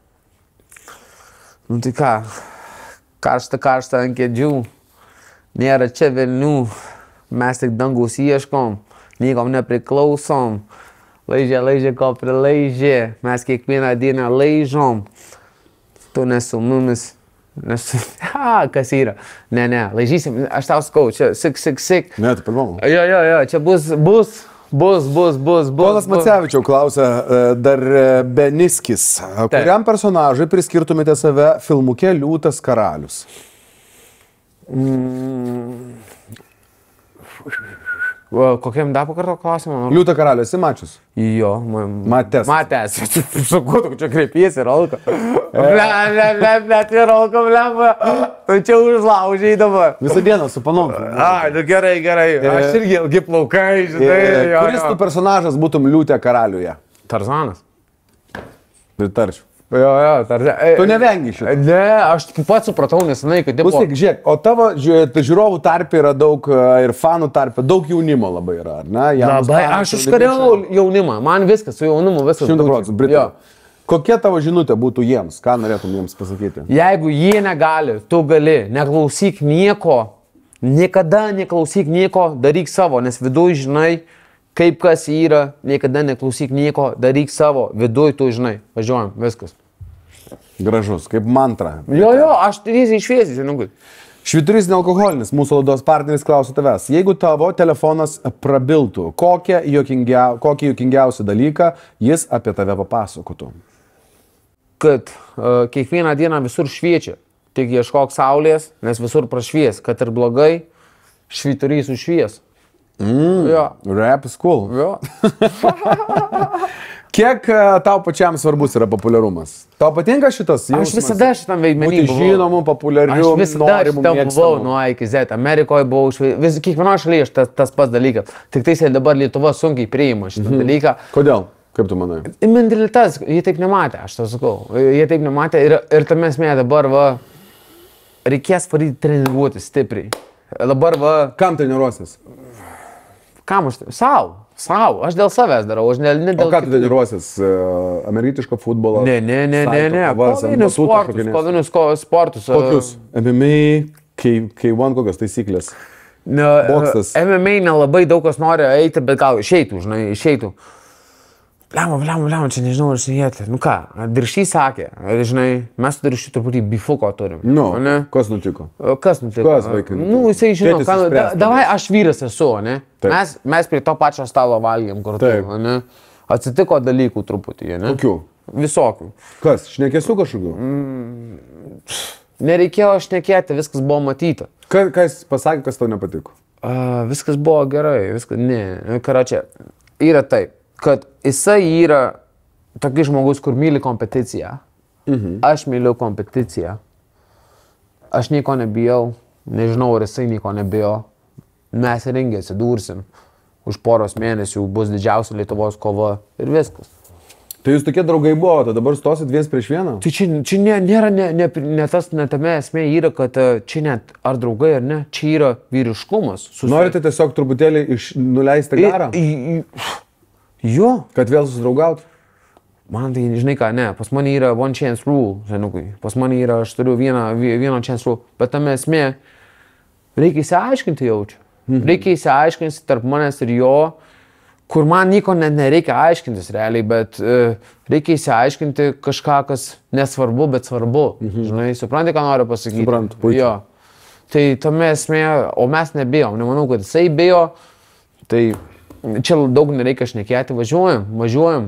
Nu tai ką, karšta ant kėdžių, nėra čia velnių. Mes tik dangus ieškom, nikom nepriklausom. Laižė, ko prilaižė. Mes kiekvieną dieną laižom. Tu nesu mumis. Kas yra? Ne, laižysim. Aš tau sakau, čia sik. Ne, tai pirmam. Jo, čia bus. Ponas Macevičiau klausia dar Beniskis. Kuriam personažui priskirtumėte save filmuke Liūtas karalius? Kokiam dar pakarto klausimą? Liūtą karalių esi mačius? Jo, Matęs. Sakau, tu čia kreipiesi, Rolka. Net ir Rolka, tu čia užlaužiai dabar. Visą dieną su panom. Gerai. Aš irgi ilgi plaukai, žinai. Kuris tu personažas būtum Liūtė karaliuje? Tarzanas. Pritarčiau. Jo, tarsi. Tu nevengi šito. Ne, aš tik pats supratau nesenai, kad... Klausyk, žiūrėk, o tavo žiūrovų tarpe yra daug ir fanų tarpe, daug jaunimo labai yra, ar ne? Labai, aš užkariau jaunimą, man viskas, su jaunimu viskas. 100%, Britai. Kokia tavo žinutė būtų jiems? Ką norėtum jiems pasakyti? Jeigu jie negali, tu gali, neklausyk nieko, niekada neklausyk nieko, daryk savo, nes viduj žinai, kaip kas yra, niekada neklausyk nieko, daryk savo, viduj tu žinai, važiuojam, viskas. Gražus, kaip mantra. Jo, aš tiesiai šviesiai, žinau. Švyturys nealkoholinis, mūsų laidos partneris klausia tavęs. Jeigu tavo telefonas prabiltų, kokį juokingiausią dalyką jis apie tave papasakotų? Kad kiekvieną dieną visur šviečia, tik ieškok saulės, nes visur prašvies, kad ir blogai, švyturys užšvies. Jo. Rap is cool. Jo. Kiek tau pačiam svarbus yra populiarumas? Tau patinka šitas jausmas? Aš visada šitam veidmenį buvau. Būti žinomu, populiariu, aš visada šitam buvau nuo A iki Z. Amerikoje buvau, kiekvienoje šalyje tas pats dalykas. Tik tai dabar Lietuva sunkiai priima šitą dalyką. Kodėl? Kaip tu manai? Mentalitas, jie taip nematė, aš tau sakau. Jie taip nematė ir tame esmė dabar reikės varyti treniruoti stipriai. Dabar Kam treniruosis? Kam aš? Sau, aš dėl savęs darau, aš ne dėl... O ką tu treniruosis? Amerikietišką futbolą? Ne. Kovinius sportus. Kokius? MMA, K1 kokios taisyklės? Boksas. MMA nelabai daug kas nori eiti, bet gal išeitų. Bliam, čia nežinau, ar šiandien. Nu ką, Diršys sakė, žinai, mes su Diršy truputį bifuko turim. Kas nutiko? Kas vaikai? Jisai žino, davai aš vyras esu, ne? Mes prie to pačio stalo valgėm kartu, ne? Atsitiko dalykų truputį, ne? Kokių? Visokių. Kas, šnekėsiu kažkokių? Nereikėjo šnekėti, viskas buvo matyta. Kas pasakė, kas tau nepatiko? Viskas buvo gerai, ne, karočią, yra taip. Kad jisai yra tokį žmogus, kur myli kompeticiją. Aš myliu kompeticiją. Aš nieko nebijau, nežinau, ar jisai nieko nebijo. Mes ringe atsidursim. Už poros mėnesių bus didžiausia Lietuvos kova ir viskas. Tai jūs tokie draugai buvo, tai dabar stosit viens prieš vieną? Tai čia nėra, ne tame esmė yra, kad čia net ar draugai ar ne, čia yra vyriškumas. Norite tiesiog truputėlį nuleisti garą? Jo. Kad vėl susidraugaut? Man tai, žinai ką, ne, pas mane yra one chance rule, žinukui. Pas mane yra, aš turiu vieną chance rule, bet tame esmė, reikia įsiaiškinti jaučiu. Reikia įsiaiškinti tarp manęs ir jo, kur man nieko nereikia aiškintis realiai, bet reikia įsiaiškinti kažką, kas nesvarbu, bet svarbu. Žinai, supranti, ką noriu pasakyti? Suprantu, puikiai. Jo. Tai tame esmė, o mes nebijom, nemanau, kad jisai bijo, tai... Čia daug nereikia šnekėti, važiuojam.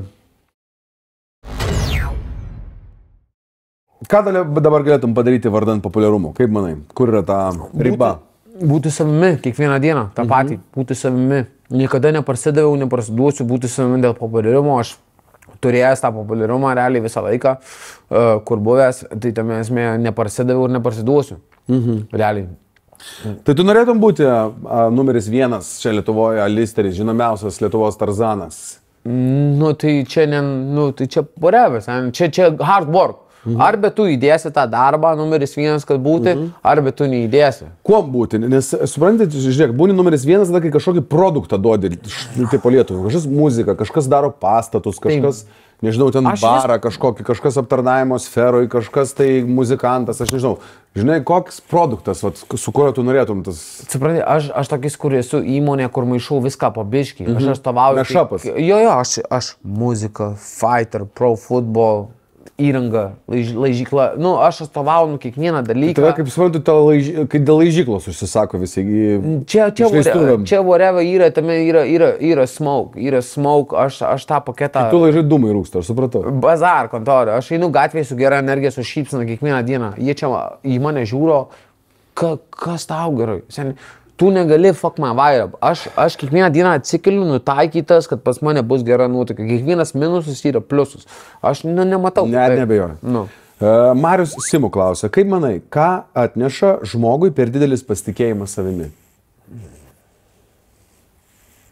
Ką dabar galėtum padaryti vardant populiarumo? Kaip manai? Kur yra ta riba? Būti savimi kiekvieną dieną, tą patį, būti savimi. Niekada neparsidaviau, neparsiduosiu būti savimi dėl populiarumo. Aš turėjęs tą populiarumą realiai visą laiką, kur buvęs, tai tame esmė neparsidaviau ir neparsiduosiu. Realiai. Tai tu norėtum būti numeris 1 čia Lietuvoje, Listeris, žinomiausias Lietuvos Tarzanas? Tai čia porevės, čia hard work. Arba tu įdėsi tą darbą numeris 1, kad būti, arba tu neįdėsi. Kuom būti? Nes, suprantate, žiūrėk, būni numeris 1, tada kai kažkokį produktą duodi, tai po Lietuvą. Kažkas muzika, kažkas daro pastatus, kažkas... Nežinau, ten barą kažkokį, kažkas aptarnavimo sferoj, kažkas tai muzikantas, aš nežinau. Žinai, koks produktas, su kuriuo tu norėtum tas... Supranti, aš tokis, kur esu įmonė, kur maišau viską po biškį. Aš atstovauju... Nešapas. Jo, aš muzika, fighter, pro football, įranga, laižykla. Aš atstovauju kiekvieną dalyką. Tai kaip suprantu, kai dėl laižyklos užsisako visi. Čia whatever yra, tame yra smoke, aš tą paketą... Tu laižai dūmai rūksta, aš supratau. Bazar kontorą, aš einu gatvėje su gera energija, su šypsena kiekvieną dieną. Jie čia į mane žiūro, kas tau gerai. Tu negali fuck my vibe. Aš kiekvieną dieną atsikeliu nutaikytas, kad pas mane bus gera nuotaika. Kiekvienas minusas yra pliusus. Aš nematau. Nebejoju. Marius Simų klausia, kaip manai, ką atneša žmogui per didelis pasitikėjimas savimi?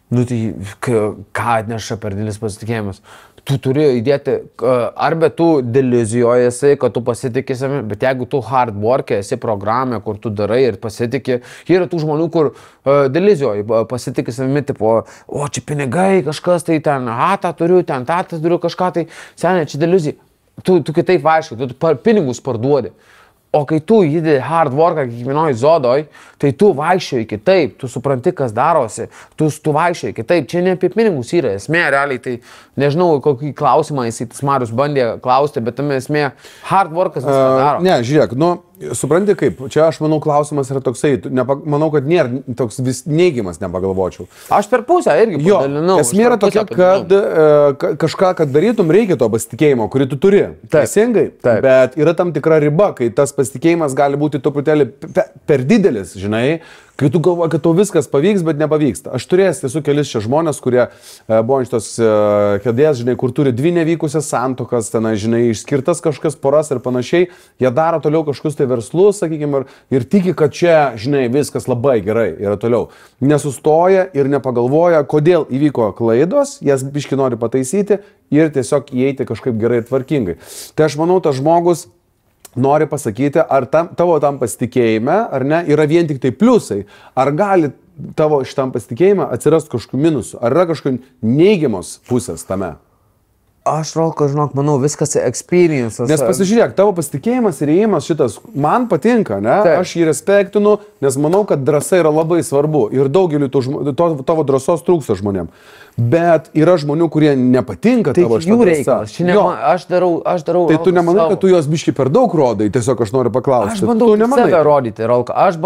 Nu tai ką atneša per didelis pasitikėjimas? Tu turi įdėti, arba tu delizijoje esi, kad tu pasitikė savimi, bet jeigu tu hard work esi programė, kur tu darai ir pasitikė, yra tų žmonių, kur delizijoje pasitikė savimi, tipo, o čia pinigai, kažkas tai ten, tą turiu, ten tą turiu, kažką tai, seniai, čia delizija. Tu kitaip aiškai, tu pinigus parduodi. O kai tu įdedi hard worką kiekvienoj zodoj, tai tu vaikščioji kitaip, tu supranti, kas darosi, tu vaikščioji kitaip. Čia ne apie pinigus yra esmė, realiai, tai nežinau, kokį klausimą jis Marius bandė klausti, bet tame esmė hard workas viską daro. Ne, žiūrėk, supranti kaip, čia aš manau klausimas yra toksai, manau, kad nėra toks vis neigiamas, nepagalvočiau. Aš per pusę irgi padalinau. Esmė yra tokia, kad kažką, kad darytum, reikia to pasitikėjimo, kurį tu turi. Teisingai, bet yra tam tikra riba, kai tas pasitikėjimas gali būti truputėlį per didelis, žinai, kai tu galvoji, kad tau viskas pavyks, bet nepavyksta. Aš esu kelis čia žmonės, kurie buvo iš tos kėdės, žinai, kur turi 2 nevykusias santuokas, ten, žinai, išskirtas kažkas poras ir panašiai, jie daro toliau kažkokius tai verslus, sakykime, ir tiki, kad čia, žinai, viskas labai gerai yra toliau. Nesustoja ir nepagalvoja, kodėl įvyko klaidos, jas biški nori pataisyti ir tiesiog įeiti kažkaip gerai ir tvarkingai. Tai aš manau, tas žmogus nori pasakyti, ar tavo tam pasitikėjime, ar ne, yra vien tik tai pliusai, ar gali tavo šitam pasitikėjime atsirasti kažkokių minusų, ar yra kažkokių neigiamos pusės tame. Aš, Rolka, žinok, manau, viskas experiences. Nes pasižiūrėk, tavo pasitikėjimas ir įėjimas šitas man patinka, ne? Taip. Aš jį respektinu, nes manau, kad drąsa yra labai svarbu ir daugeliu tavo drąsos trūksta žmonėm. Bet yra žmonių, kurie nepatinka tavo šitą drąsą. Aš darau. Tai tu nemanai, kad tu jos biški per daug rodai, tiesiog aš noriu paklausti. Aš bandau save rodyti, Rolka. Aš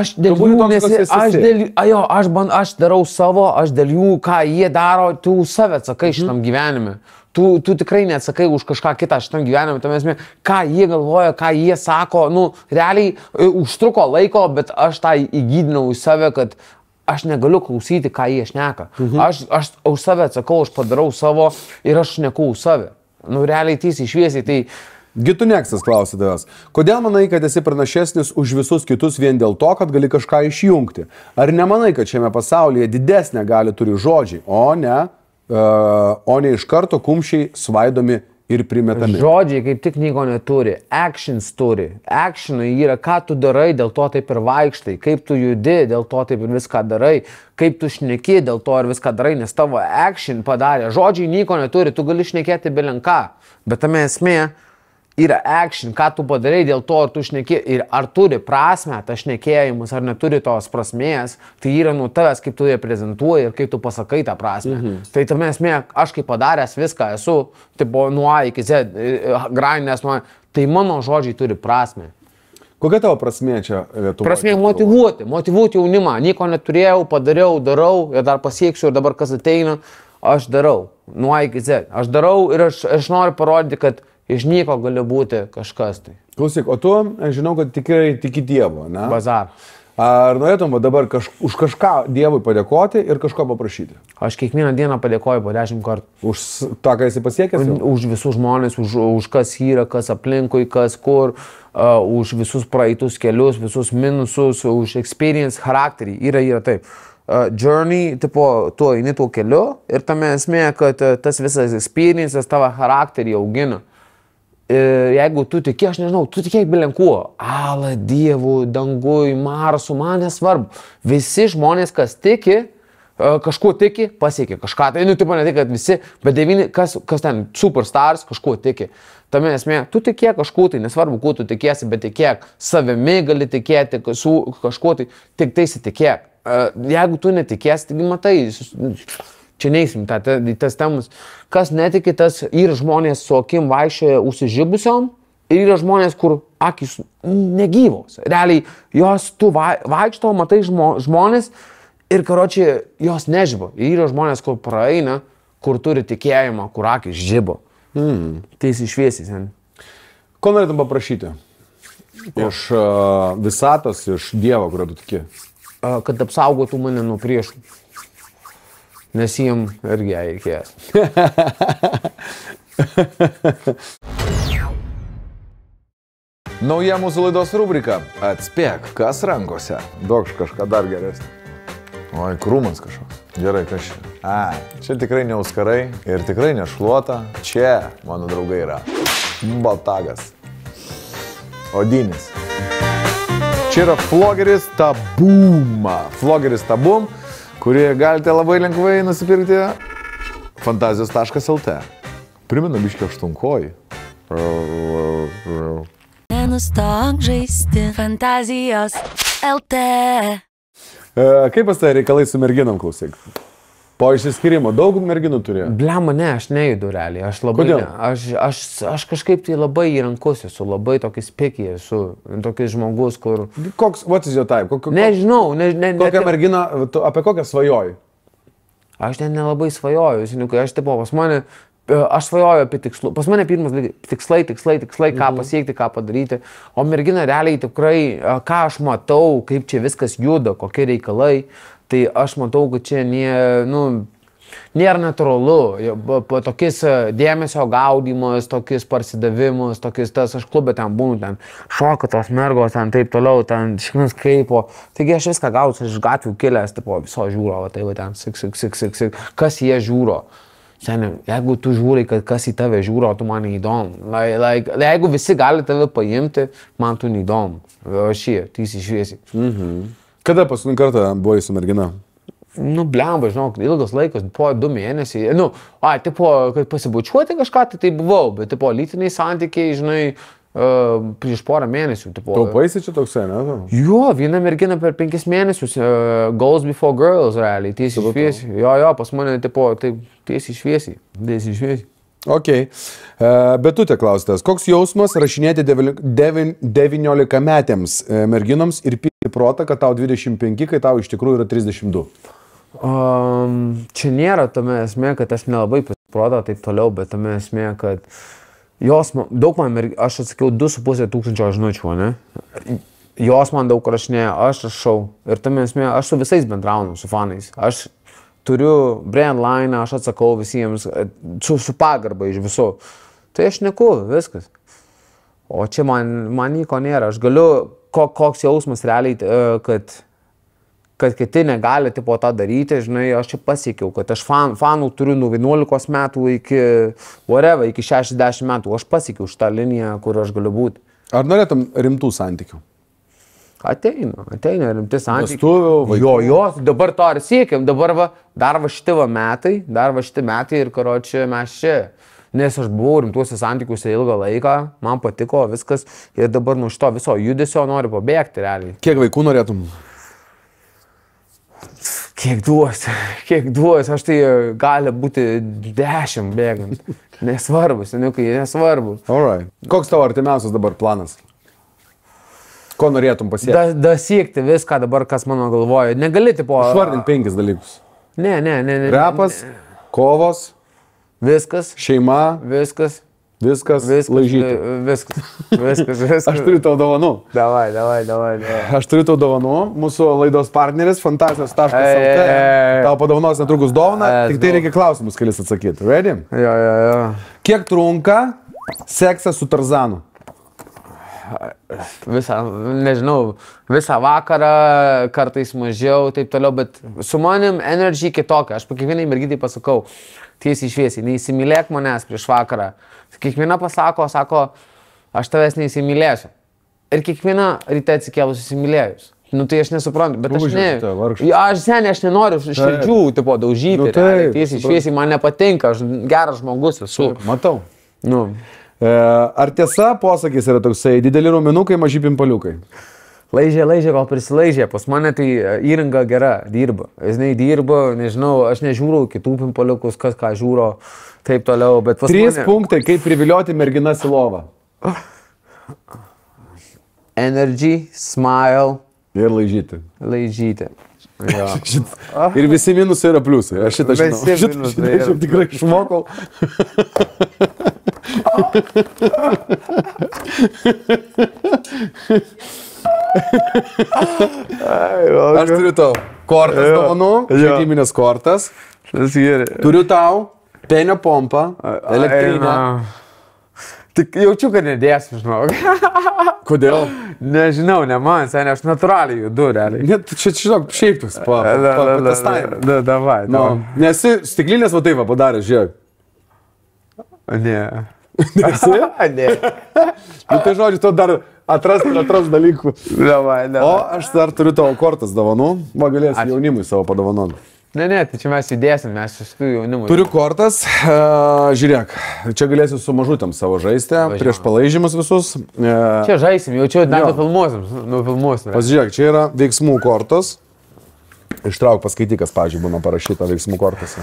darau savo, aš dėl jų, ką jie daro, tu save atsakai šitam gyvenime. Tu tikrai neatsakai už kažką kitą šitam gyvenime, tam esmė, ką jie galvoja, ką jie sako, realiai užtruko laiko, bet aš tą įgydinau į save, kad aš negaliu klausyti, ką jie šneka. Aš už save atsakau, aš padarau savo ir aš šneku už save. Realiai tiesiai šviesiai, tai... Gituneksas klausė tavęs. Kodėl manai, kad esi pranašesnis už visus kitus vien dėl to, kad gali kažką išjungti? Ar nemanai, kad šiame pasaulyje didesnę gali turi žodžiai, o ne iš karto kumščiai svaidomi ir primetami? Žodžiai kaip tik nieko neturi, actions turi. Actionai yra, ką tu darai, dėl to taip ir vaikštai, kaip tu judi, dėl to taip ir viską darai, kaip tu šneki, dėl to ir viską darai, nes tavo action padarė. Žodžiai nieko neturi, tu gali šnekėti belenką, bet tame esmė yra action, ką tu padarai, dėl to ar tu šneki ir ar turi prasmę tas šnekėjimas, ar neturi tos prasmės, tai yra nuo tavęs, kaip tu ją prezentuoji ir kaip tu pasakai tą prasmę. Tai tame esmė, aš kaip padaręs viską esu, tipo nuo A iki Z, grindinės nuo A, tai mano žodžiai turi prasmę. Kokia tavo prasmė čia Lietuvoje? Prasmė motyvuoti jaunimą. Nieko neturėjau, padariau, darau ir dar pasieksiu ir dabar kas ateina, aš darau. Nuo A iki Z. Aš darau ir aš noriu parodyti, kad iš nieko gali būti kažkas tai. Klausyk, o tu, aš žinau, kad tikrai tiki Dievo, ne? Bazar. Ar norėtum dabar už kažką Dievui padėkoti ir kažko paprašyti? Aš kiekvieną dieną padėkoju po 10 kartų. Už tą, ką esi pasiekęs? Už visus žmonės, už kas yra, kas aplinkui, kas kur, už visus praeitus kelius, visus minusus, už experience, charakterį. Yra taip. Journey, tipo, tu eini tuo keliu ir tame esmė, kad tas visas experiences tavo charakterį augina. Jeigu tu tiki, aš nežinau, tu tikėk belenkuo, Alą, Dievų, dangui, Marsu, man nesvarbu. Visi žmonės, kas tiki, kažkuo tiki, pasiekia kažką. Tai, tipo, ne tai, kad visi, bet 9, kas ten, superstars, kažkuo tiki. Tame esmė, tu tikėk kažkuo, tai nesvarbu, kuo tu tikėsi, bet tikėk, savimi gali tikėti, kažkuo, tai tik taisi tikėk. Jeigu tu netikėsi, taigi matai, čia neįsim tas temas. Kas netiki, tas yra žmonės su akim vaikščioja užsižibusiom ir yra žmonės, kur akis negyvos. Realiai, jos tu vaikšto, matai žmonės ir, karočiui, jos nežibo. Yra žmonės, kur praeina, kur turi tikėjimą, kur akis žibo. Teisi šviesiai. Ko norėtum paprašyti? Iš visatos, iš Dievo, kurio tu tiki? Kad apsaugotų mane nuo priešų. Nes jiem irgi reikės. Nauja mūsų laidos rubrika. Atspėk, kas rankose. Duok kažką dar geresnį. Oi, krūmas kažkoks. Gerai, kas čia? Čia tikrai ne auskarai ir tikrai ne šluota. Čia, mano draugai, yra baltagas. Odinis. Čia yra Vlogeris Taboom. Vlogeris Taboom, kurį galite labai lengvai nusipirkti fantazijos.lt. Primenu biškį aštunkojį. Nenustok žaisti Fantazijos LT. Kaip pas tai reikalai su merginom, klausyk? Po išsiskirimo daug merginų turėjo? Blema, ne, aš nejudu realiai. Aš labai... Kodėl? Aš kažkaip tai labai įrankus esu, labai tokis pikiai esu, tokis žmogus, kur... Koks, what is your type? Nežinau, Kokią merginą, apie kokią svajoji? Aš ten nelabai svajoju, žinai, aš tipo pas mane... Aš svajoju apie tikslus. Pas mane pirmas tikslai, ką pasiekti, ką padaryti. O mergina realiai tikrai, ką aš matau, kaip čia viskas juda, kokie reikalai, tai aš matau, kad čia nėra natūralu. Tokis dėmesio gaudimas, tokis parsidavimas, tokis tas, aš klube ten būnu, ten šoka tos mergos, ten taip toliau, ten šiknas kreipo. Taigi aš viską gausiu iš gatvių kilęs, tipo viso žiūro, va tai va ten, sik, kas jie žiūro. Seniai, jeigu tu žiūrai, kad kas į tave žiūro, tu man neįdomu. Jeigu visi gali tave paimti, man tu neįdomu. Šie, tysiai šviesiai. Kada paskutinį kartą buvai su mergina? Blemba, žinok, ilgas laikas, po 2 mėnesiai. Tipo, kad pasibučiuoti kažką, tai buvau, bet tipo, lytiniai santykiai, žinai, prieš porą mėnesių. Taupaisi čia toksai, ne? Jo, viena mergina per 5 mėnesius, goals before girls, realiai, tiesiai šviesiai. Jo, pas mane, tipo, taip, tiesiai šviesiai. Ok, bet tu te klaustas, koks jausmas rašinėti 19-metėms merginoms ir pyti protą, kad tau 25, kai tau iš tikrųjų yra 32? Čia nėra tame esmė, kad aš nelabai protą taip toliau, bet tame esmė, kad jos, aš atsakiau 2500 žinučių, ne? Jos man daug rašinėjo, aš rašau ir tame esmė, aš su visais bendraunu, su fanais. Aš turiu brand line, aš atsakau visiems, su pagarba iš visų. Tai aš neku, viskas. O čia man nieko nėra. Aš galiu, koks jausmas realiai, kad kiti negali tipo tą daryti, žinai, aš čia pasiekiau, kad aš fanų turiu nuo 11 metų iki 60 metų. Aš pasiekiau šitą liniją, kur aš galiu būti. Ar norėtum rimtų santykių? Ateina rimti santykiai. Vestuvių, vaikų. Jo, dabar to ir siekiam, dar va šitie metai ir karočią mes čia. Nes aš buvau rimtuose santykiuose ilgą laiką, man patiko viskas ir dabar nuo šito viso judesio noriu pabėgti realiai. Kiek vaikų norėtum? Kiek duos, aš tai gali būti 10 bėgant. Nesvarbu, seniukai, nesvarbu. Alright. Koks tavo artimiausias dabar planas? Ko norėtum pasiekti? Dasiekti viską dabar, kas mano galvoja. Negali, tipo... Išvardinti 5 dalykus. Ne. Repas, kovos, viskas, šeima, viskas, laižyti. Viskas. Aš turiu tau dovanų. Davai. Aš turiu tau dovanų. Mūsų laidos partneris fantazijos.lt. Tau padovanos netrukus dovaną, tik tai reikia klausimus kelis atsakyti. Ready? Jo. Kiek trunka seksas su Tarzanu? Visą vakarą, kartais mažiau, taip toliau, bet su manim energy kitokia. Aš po kiekvienai mergitai pasakau, tiesiai šviesiai, neįsimylėk manęs prieš vakarą. Kiekviena pasako, aš tavęs neįsimylėsiu. Ir kiekviena ryte atsikėlus įsimylėjus. Tai aš nesuprantu, bet aš nenoriu širdžių, tipo, daužyti. Tiesiai šviesiai, man nepatinka, aš geras žmogus esu. Matau. Ar tiesa posakis yra toksai, dideli raumenukai, maži pimpaliukai? Laižė, gal prisilaižė, pas mane tai įranga gera, dirba. Jis dirba, nežinau, aš nežiūrau kitų pimpaliukus, kas ką žiūro, taip toliau, bet pas 3 punktai, kaip privilioti merginas į lovą. Energy, smile. Ir laižyti. Ir visi minusai yra pliusai. Aš šitą žinau. Šitą tikrai išmokau. Aš turiu tau kortas dovanų, žaidiminės kortas. Turiu tau penio pompą, elektrinę. Tik jaučiu, kad nedėsiu, žinau. Kodėl? Nežinau, ne man, seniai, aš natūraliai judu, realiai. Net čia, žinok, šiaip tas patestavimą. Davai. Nesi stiklinės va taip padarė, žiūrėk. Ne. Nesi? Ne. Nu tai žodžiu, tu dar atras dalykų. Davai. O aš dar turiu tavo kortas dovanų, va galėsi jaunimui savo padovanoti. Ne, tai čia mes įdėsim, mes su jaunimu. Turiu kortas, žiūrėk, čia galėsiu su mažutėm savo žaisti, prieš palaižymus visus. Čia žaisim, jaučiu, dar nufilmuosim. Pasižiūrėk, čia yra veiksmų kortos. Ištrauk paskaityk, kas, pavyzdžiui, būna parašyta veiksmų kortose.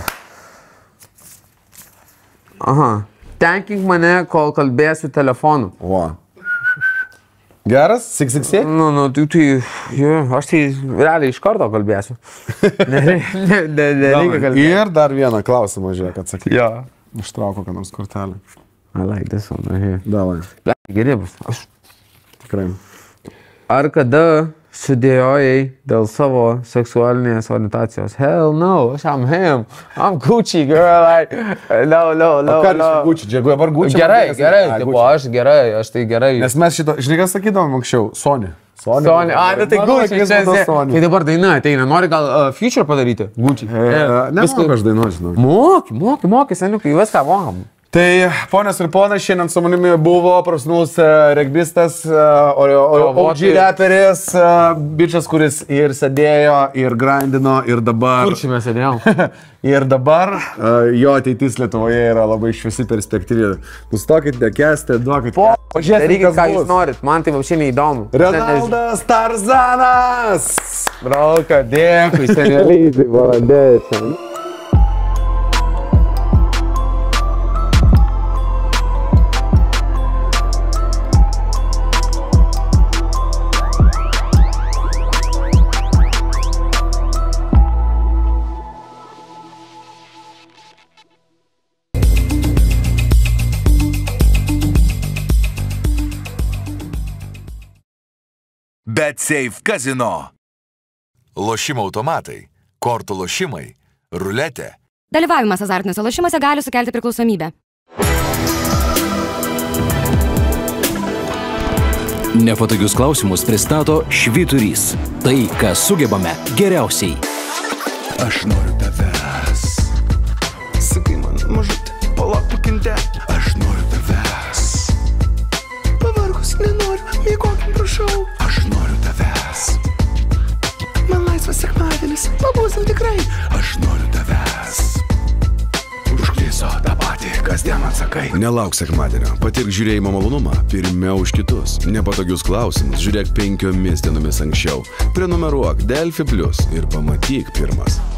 Aha. Tenkink mane, kol kalbėsiu telefonu. O. Geras? 668? Aš tai realiai iš karto kalbėsiu. Nereikia kalbėti. Ir dar vieną klausimą, žiūrėk, atsakyk. Jo. Ištrauk kokią nors kortelę. I like this one right here. Davai. Geri bus. Tikrai. Ar kada sudėjojai dėl savo seksualinės orientacijos? Hell no, I'm him. I'm Gucci, girl. No. O ką tu Gucci? Džiagu, dabar Gucci? Gerai. Tipo, aš tai gerai. Nes mes šitą, žinai, ką sakydavom anksčiau? Sony. Tai Gucci. Kai dabar daina ateina, nori gal feature padaryti? Gucci. Nemoku aš dainuoti, žinau. Moki, seniukai, viską mokam. Tai, ponios ir ponai, šiandien su manimi buvo profesionalus regbistas, OG reperis, bičas, kuris ir sėdėjo, ir grindino, ir dabar... Kur čia mes sėdėjom? Ir dabar jo ateitis Lietuvoje yra labai šviesi perspektyvi. Nustokit, nekesti, duokit. Pažiūrėkit, ką jūs norit, man tai vapšiai neįdomu. Renaldas Tarzanas! Brauka, dėkui, seneliai, tai valandės. BetSafe Casino. Lošimo automatai, kortų lošimai, ruletė. Dalyvavimas azartiniuose lošimuose gali sukelti priklausomybę. Nepatogius klausimus pristato Švyturys. Tai, ką sugebame geriausiai. Aš noriu tavęs. Sakai man, mažut, palauk pakentė. Aš noriu tavęs. Pavargus nenoriu, mėgokim prašau. Aš noriu tavęs. Man laisvas sekmadienis, pabūsim tikrai. Aš noriu tavęs. Užklyso tą patį, kasdien atsakai. Nelauk sekmadienio, patirk žiūrėjimo malonumą pirmiau už kitus. Nepatogius klausimus žiūrėk 5 dienomis anksčiau. Prenumeruok Delfi Plus ir pamatyk pirmas.